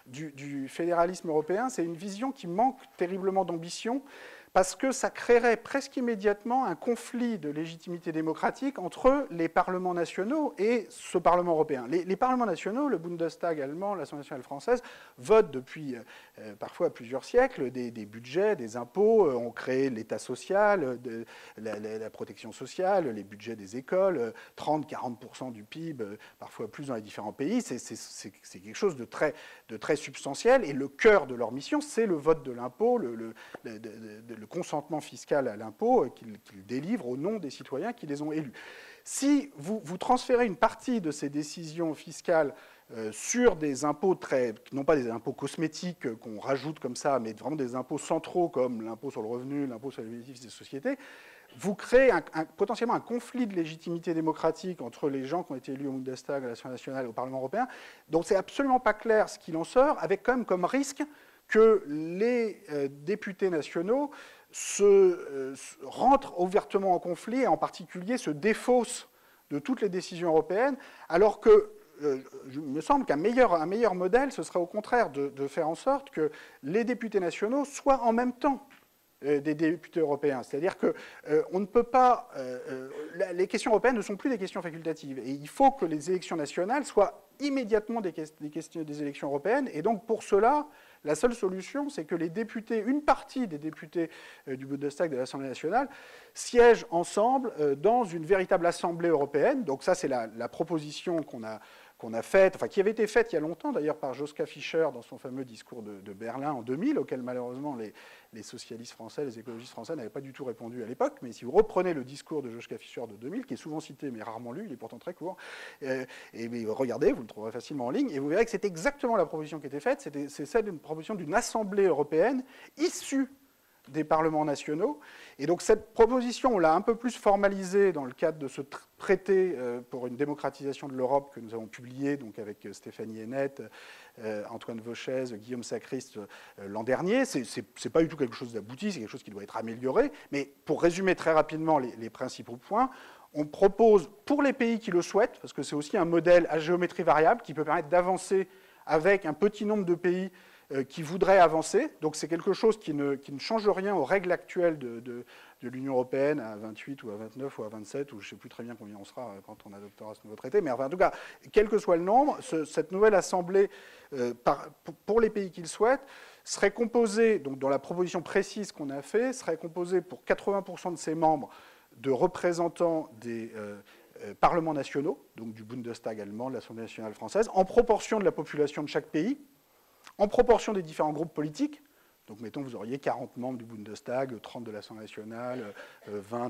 B: du fédéralisme européen, c'est une vision qui manque terriblement d'ambition, parce que ça créerait presque immédiatement un conflit de légitimité démocratique entre les parlements nationaux et ce Parlement européen. Les parlements nationaux, le Bundestag allemand, l'Assemblée nationale française, votent depuis parfois plusieurs siècles des budgets, des impôts, ont créé l'État social, la protection sociale, les budgets des écoles, 30-40% du PIB, parfois plus dans les différents pays. C'est quelque chose de très substantiel, et le cœur de leur mission, c'est le vote de l'impôt, le consentement fiscal à l'impôt qu'ils délivrent au nom des citoyens qui les ont élus. Si vous transférez une partie de ces décisions fiscales sur des impôts non pas des impôts cosmétiques qu'on rajoute comme ça, mais vraiment des impôts centraux comme l'impôt sur le revenu, l'impôt sur les bénéfices des sociétés, vous créez potentiellement un conflit de légitimité démocratique entre les gens qui ont été élus au Bundestag, à l'Assemblée nationale et au Parlement européen. Donc c'est absolument pas clair ce qu'il en sort, avec quand même comme risque que les députés nationaux rentrent ouvertement en conflit, et en particulier se défaussent de toutes les décisions européennes, alors que il me semble qu'un meilleur modèle, ce serait au contraire de faire en sorte que les députés nationaux soient en même temps des députés européens. C'est-à-dire qu'on ne peut pas... les questions européennes ne sont plus des questions facultatives. Et il faut que les élections nationales soient immédiatement des élections européennes. Et donc, pour cela, la seule solution, c'est que les députés, une partie des députés du Bundestag, de l'Assemblée nationale, siègent ensemble dans une véritable Assemblée européenne. Donc ça, c'est la proposition qu'on a faite, enfin qui avait été faite il y a longtemps d'ailleurs par Joschka Fischer dans son fameux discours de Berlin en 2000, auquel malheureusement les socialistes français, les écologistes français n'avaient pas du tout répondu à l'époque. Mais si vous reprenez le discours de Joschka Fischer de 2000, qui est souvent cité mais rarement lu, il est pourtant très court, et regardez, vous le trouverez facilement en ligne, et vous verrez que c'est exactement la proposition qui était faite, c'est celle d'une proposition d'une Assemblée européenne issue des parlements nationaux. Et donc cette proposition, on l'a un peu plus formalisée dans le cadre de ce traité pour une démocratisation de l'Europe que nous avons publié donc avec Stéphanie Hennette, Antoine Vauchez, Guillaume Sacriste l'an dernier. C'est pas du tout quelque chose d'abouti, c'est quelque chose qui doit être amélioré. Mais pour résumer très rapidement les principaux points, on propose pour les pays qui le souhaitent, parce que c'est aussi un modèle à géométrie variable qui peut permettre d'avancer avec un petit nombre de pays qui voudraient avancer. Donc c'est quelque chose qui ne change rien aux règles actuelles de l'Union européenne à 28 ou à 29 ou à 27, ou je ne sais plus très bien combien on sera quand on adoptera ce nouveau traité. Mais enfin, en tout cas, quel que soit le nombre, cette nouvelle assemblée, pour les pays qui le souhaitent, serait composée, donc dans la proposition précise qu'on a faite, serait composée pour 80% de ses membres de représentants des parlements nationaux, donc du Bundestag allemand, de l'Assemblée nationale française, en proportion de la population de chaque pays, en proportion des différents groupes politiques. Donc, mettons, vous auriez 40 membres du Bundestag, 30 de l'Assemblée nationale, 20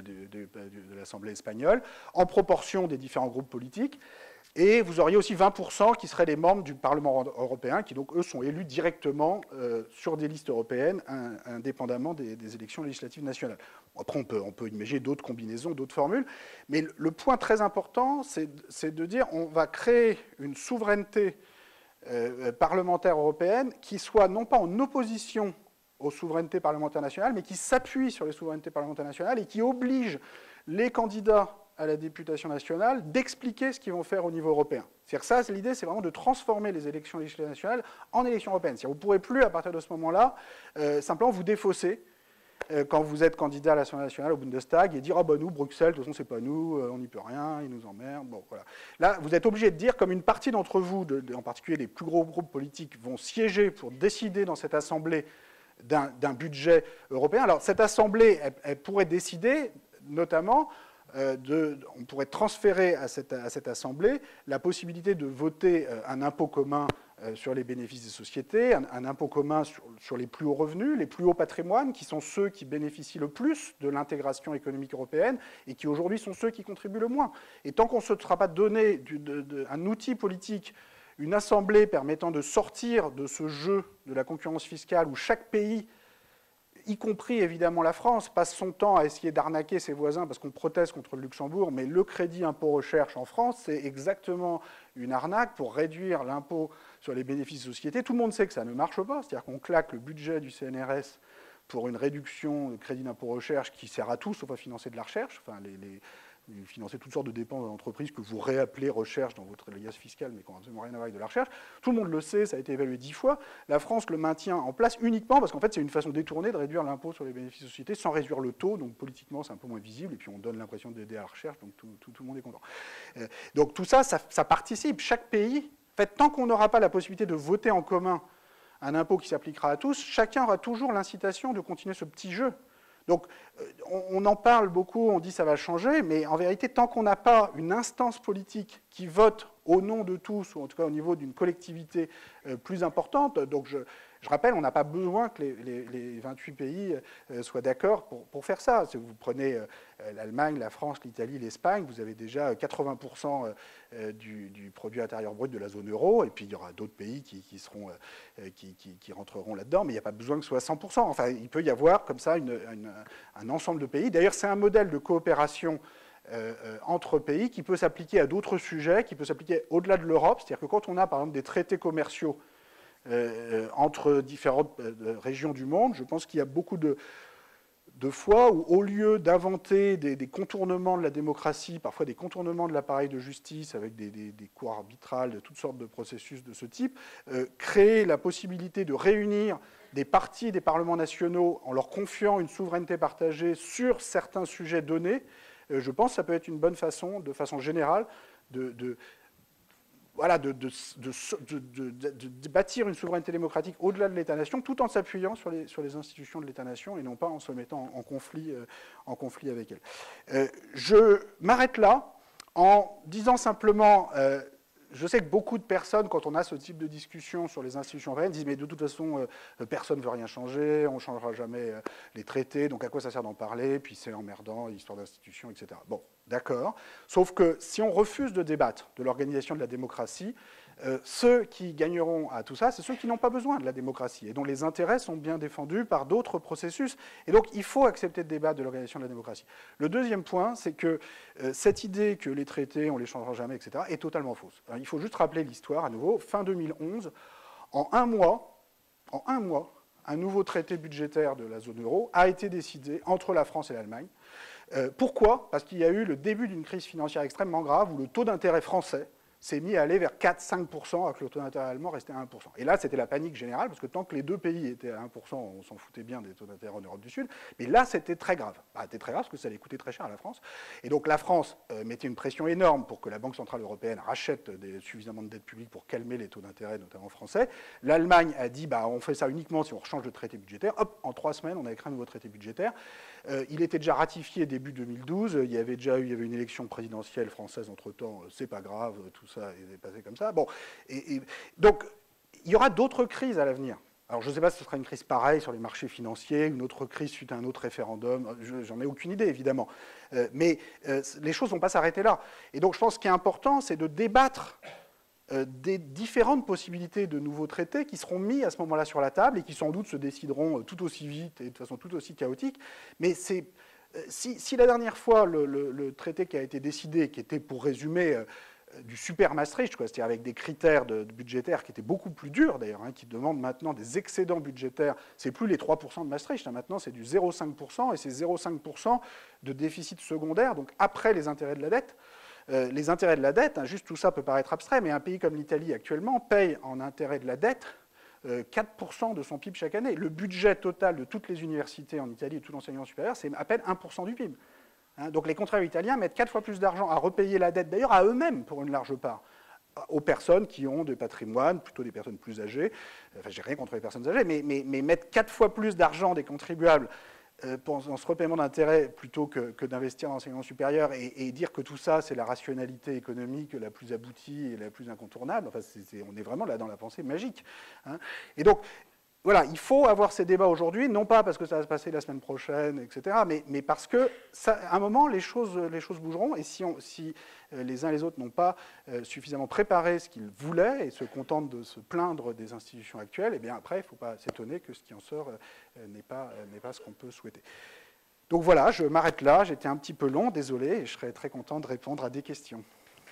B: de l'Assemblée espagnole, en proportion des différents groupes politiques. Et vous auriez aussi 20% qui seraient les membres du Parlement européen, qui donc, eux, sont élus directement sur des listes européennes, indépendamment des élections législatives nationales. Après, on peut imaginer d'autres combinaisons, d'autres formules. Mais le point très important, c'est de dire on va créer une souveraineté parlementaire européenne qui soit non pas en opposition aux souverainetés parlementaires nationales, mais qui s'appuie sur les souverainetés parlementaires nationales et qui oblige les candidats à la députation nationale d'expliquer ce qu'ils vont faire au niveau européen. C'est-à-dire ça, l'idée, c'est vraiment de transformer les élections législatives nationales en élections européennes. C'est-à-dire vous ne pourrez plus, à partir de ce moment-là, simplement vous défausser quand vous êtes candidat à l'Assemblée nationale, au Bundestag, et dire « Ah ben nous, Bruxelles, de toute façon, c'est pas nous, on n'y peut rien, ils nous emmerdent. » Bon, voilà. Là, vous êtes obligé de dire, comme une partie d'entre vous, en particulier les plus gros groupes politiques, vont siéger pour décider dans cette Assemblée d'un budget européen. Alors, cette Assemblée, elle pourrait décider, notamment, on pourrait transférer à cette Assemblée la possibilité de voter un impôt commun sur les bénéfices des sociétés, un impôt commun sur les plus hauts revenus, les plus hauts patrimoines, qui sont ceux qui bénéficient le plus de l'intégration économique européenne et qui aujourd'hui sont ceux qui contribuent le moins. Et tant qu'on ne se sera pas donné un outil politique, une assemblée permettant de sortir de ce jeu de la concurrence fiscale où chaque pays, y compris évidemment la France, passe son temps à essayer d'arnaquer ses voisins parce qu'on proteste contre le Luxembourg, mais le crédit impôt recherche en France, c'est exactement une arnaque pour réduire l'impôt sur les bénéfices de société. Tout le monde sait que ça ne marche pas, c'est-à-dire qu'on claque le budget du CNRS pour une réduction de crédit d'impôt recherche qui sert à tout sauf à financer de la recherche, enfin financer toutes sortes de dépenses de l'entreprise que vous réappelez recherche dans votre liasse fiscale, mais qui n'ont absolument rien à voir avec de la recherche. Tout le monde le sait, ça a été évalué 10 fois. La France le maintient en place uniquement parce qu'en fait, c'est une façon détournée de réduire l'impôt sur les bénéfices de société sans réduire le taux. Donc politiquement, c'est un peu moins visible. Et puis on donne l'impression d'aider à la recherche, donc tout le monde est content. Donc tout ça, ça participe. Chaque pays, en fait, tant qu'on n'aura pas la possibilité de voter en commun un impôt qui s'appliquera à tous, chacun aura toujours l'incitation de continuer ce petit jeu. Donc, on en parle beaucoup, on dit que ça va changer, mais en vérité, tant qu'on n'a pas une instance politique qui vote au nom de tous, ou en tout cas au niveau d'une collectivité plus importante, donc je rappelle, on n'a pas besoin que les 28 pays soient d'accord pour faire ça. Si vous prenez l'Allemagne, la France, l'Italie, l'Espagne, vous avez déjà 80% du produit intérieur brut de la zone euro, et puis il y aura d'autres pays qui rentreront là-dedans, mais il n'y a pas besoin que ce soit 100%. Enfin, il peut y avoir comme ça un ensemble de pays. D'ailleurs, c'est un modèle de coopération entre pays qui peut s'appliquer à d'autres sujets, qui peut s'appliquer au-delà de l'Europe. C'est-à-dire que quand on a, par exemple, des traités commerciaux entre différentes régions du monde, je pense qu'il y a beaucoup de fois où, au lieu d'inventer des contournements de la démocratie, parfois des contournements de l'appareil de justice avec des cours arbitrales, toutes sortes de processus de ce type, créer la possibilité de réunir des partis et des parlements nationaux en leur confiant une souveraineté partagée sur certains sujets donnés, je pense que ça peut être une bonne façon, de façon générale, de bâtir une souveraineté démocratique au-delà de l'État-nation, tout en s'appuyant sur les institutions de l'État-nation et non pas en se mettant en conflit avec elles. Je m'arrête là en disant simplement, je sais que beaucoup de personnes, quand on a ce type de discussion sur les institutions européennes, disent mais de toute façon, personne ne veut rien changer, on ne changera jamais les traités, donc à quoi ça sert d'en parler, puis c'est emmerdant, histoire d'institutions, etc. Bon, d'accord. Sauf que si on refuse de débattre de l'organisation de la démocratie, ceux qui gagneront à tout ça, c'est ceux qui n'ont pas besoin de la démocratie et dont les intérêts sont bien défendus par d'autres processus. Et donc, il faut accepter de débattre de l'organisation de la démocratie. Le deuxième point, c'est que cette idée que les traités, on ne les changera jamais, etc., est totalement fausse. Alors, il faut juste rappeler l'histoire à nouveau. Fin 2011, en un mois, un nouveau traité budgétaire de la zone euro a été décidé entre la France et l'Allemagne. Pourquoi ? Parce qu'il y a eu le début d'une crise financière extrêmement grave où le taux d'intérêt français s'est mis à aller vers 4-5%, alors que le taux d'intérêt allemand restait à 1%. Et là, c'était la panique générale, parce que tant que les deux pays étaient à 1%, on s'en foutait bien des taux d'intérêt en Europe du Sud. Mais là, c'était très grave. C'était très grave parce que ça allait coûter très cher à la France. Et donc la France mettait une pression énorme pour que la Banque centrale européenne rachète suffisamment de dette publique pour calmer les taux d'intérêt, notamment français. L'Allemagne a dit, on fait ça uniquement si on rechange de traité budgétaire. Hop, en 3 semaines, on a écrit un nouveau traité budgétaire. Il était déjà ratifié début 2012. Il y avait une élection présidentielle française entre-temps. C'est pas grave, tout ça est passé comme ça. Bon, donc, il y aura d'autres crises à l'avenir. Alors, je ne sais pas si ce sera une crise pareille sur les marchés financiers, une autre crise suite à un autre référendum. J'en ai aucune idée, évidemment. Mais les choses ne vont pas s'arrêter là. Et donc, je pense qu'il est important, c'est de débattre des différentes possibilités de nouveaux traités qui seront mis à ce moment-là sur la table et qui, sans doute, se décideront tout aussi vite et de façon tout aussi chaotique. Mais c'est... Si la dernière fois, le traité qui a été décidé, qui était, pour résumer, du super Maastricht, c'est-à-dire avec des critères budgétaires qui étaient beaucoup plus durs, d'ailleurs, qui demandent maintenant des excédents budgétaires, c'est plus les 3% de Maastricht, maintenant c'est du 0,5%, et c'est 0,5% de déficit secondaire, donc après les intérêts de la dette. Les intérêts de la dette, juste tout ça peut paraître abstrait, mais un pays comme l'Italie actuellement paye en intérêts de la dette 4% de son PIB chaque année. Le budget total de toutes les universités en Italie et de tout l'enseignement supérieur, c'est à peine 1% du PIB. Donc les contribuables italiens mettent 4 fois plus d'argent à repayer la dette, d'ailleurs à eux-mêmes pour une large part, aux personnes qui ont des patrimoines, plutôt des personnes plus âgées. Enfin, j'ai rien contre les personnes âgées, mais mettre 4 fois plus d'argent des contribuables dans ce repaiement d'intérêts plutôt que d'investir dans l'enseignement supérieur et dire que tout ça, c'est la rationalité économique la plus aboutie et la plus incontournable. Enfin, on est vraiment là dans la pensée magique. Et donc, voilà, il faut avoir ces débats aujourd'hui, non pas parce que ça va se passer la semaine prochaine, etc., mais parce qu'à un moment, les choses bougeront, et si les uns et les autres n'ont pas suffisamment préparé ce qu'ils voulaient et se contentent de se plaindre des institutions actuelles, eh bien après, il ne faut pas s'étonner que ce qui en sort n'est pas ce qu'on peut souhaiter. Donc voilà, je m'arrête là, j'étais un petit peu long, désolé, et je serais très content de répondre à des questions.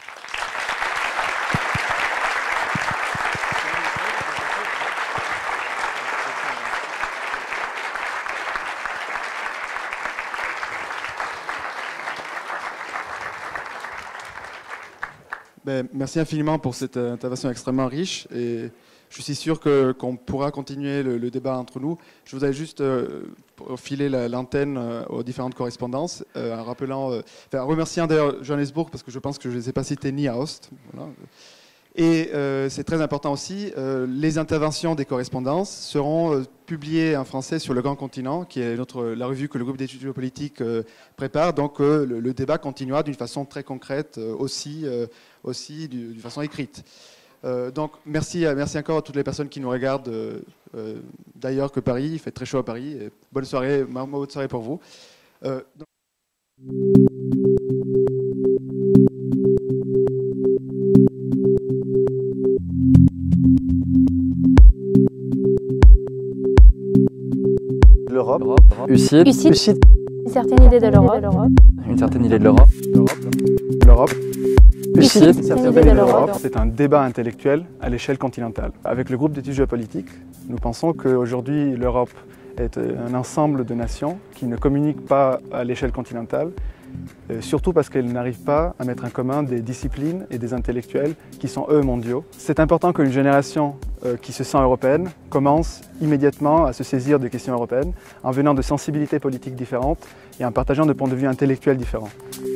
A: Merci infiniment pour cette intervention extrêmement riche et je suis sûr qu'on pourra continuer le débat entre nous. Je voudrais juste filer l'antenne aux différentes correspondances en remerciant d'ailleurs Johannesburg parce que je pense que je ne les ai pas cités ni à Host. Voilà. Et c'est très important aussi, les interventions des correspondances seront publiées en français sur Le Grand Continent, qui est la revue que le groupe d'études géopolitiques prépare. Donc le débat continuera d'une façon très concrète aussi d'une façon écrite. Donc merci encore à toutes les personnes qui nous regardent d'ailleurs que Paris. Il fait très chaud à Paris. Et bonne soirée pour vous.
C: L'Europe, UCID.
D: Une certaine idée de l'Europe.
C: Une certaine idée de l'Europe.
E: L'Europe.
D: UCID. Une certaine idée de l'Europe.
E: C'est un débat intellectuel à l'échelle continentale. Avec le groupe d'études géopolitiques, nous pensons qu'aujourd'hui l'Europe est un ensemble de nations qui ne communiquent pas à l'échelle continentale, surtout parce qu'elles n'arrivent pas à mettre en commun des disciplines et des intellectuels qui sont eux mondiaux. C'est important qu'une génération qui se sent européenne commence immédiatement à se saisir des questions européennes en venant de sensibilités politiques différentes et en partageant de points de vue intellectuels différents.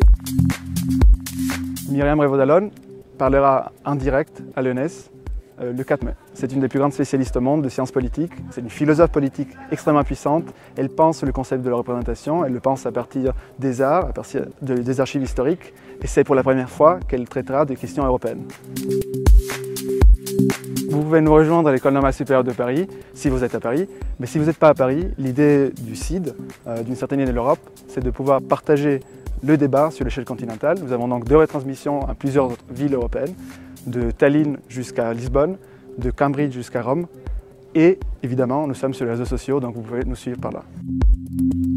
E: Myriam Revaud-Dallon parlera en direct à l'ENS le 4 mai. C'est une des plus grandes spécialistes au monde de sciences politiques. C'est une philosophe politique extrêmement puissante. Elle pense le concept de la représentation, elle le pense à partir des arts, à partir des archives historiques. Et c'est pour la première fois qu'elle traitera des questions européennes. Vous pouvez nous rejoindre à l'École normale supérieure de Paris, si vous êtes à Paris. Mais si vous n'êtes pas à Paris, l'idée du CID, d'une certaine idée de l'Europe, c'est de pouvoir partager le débat sur l'échelle continentale. Nous avons donc 2 retransmissions à plusieurs autres villes européennes, de Tallinn jusqu'à Lisbonne, de Cambridge jusqu'à Rome. Et évidemment, nous sommes sur les réseaux sociaux, donc vous pouvez nous suivre par là.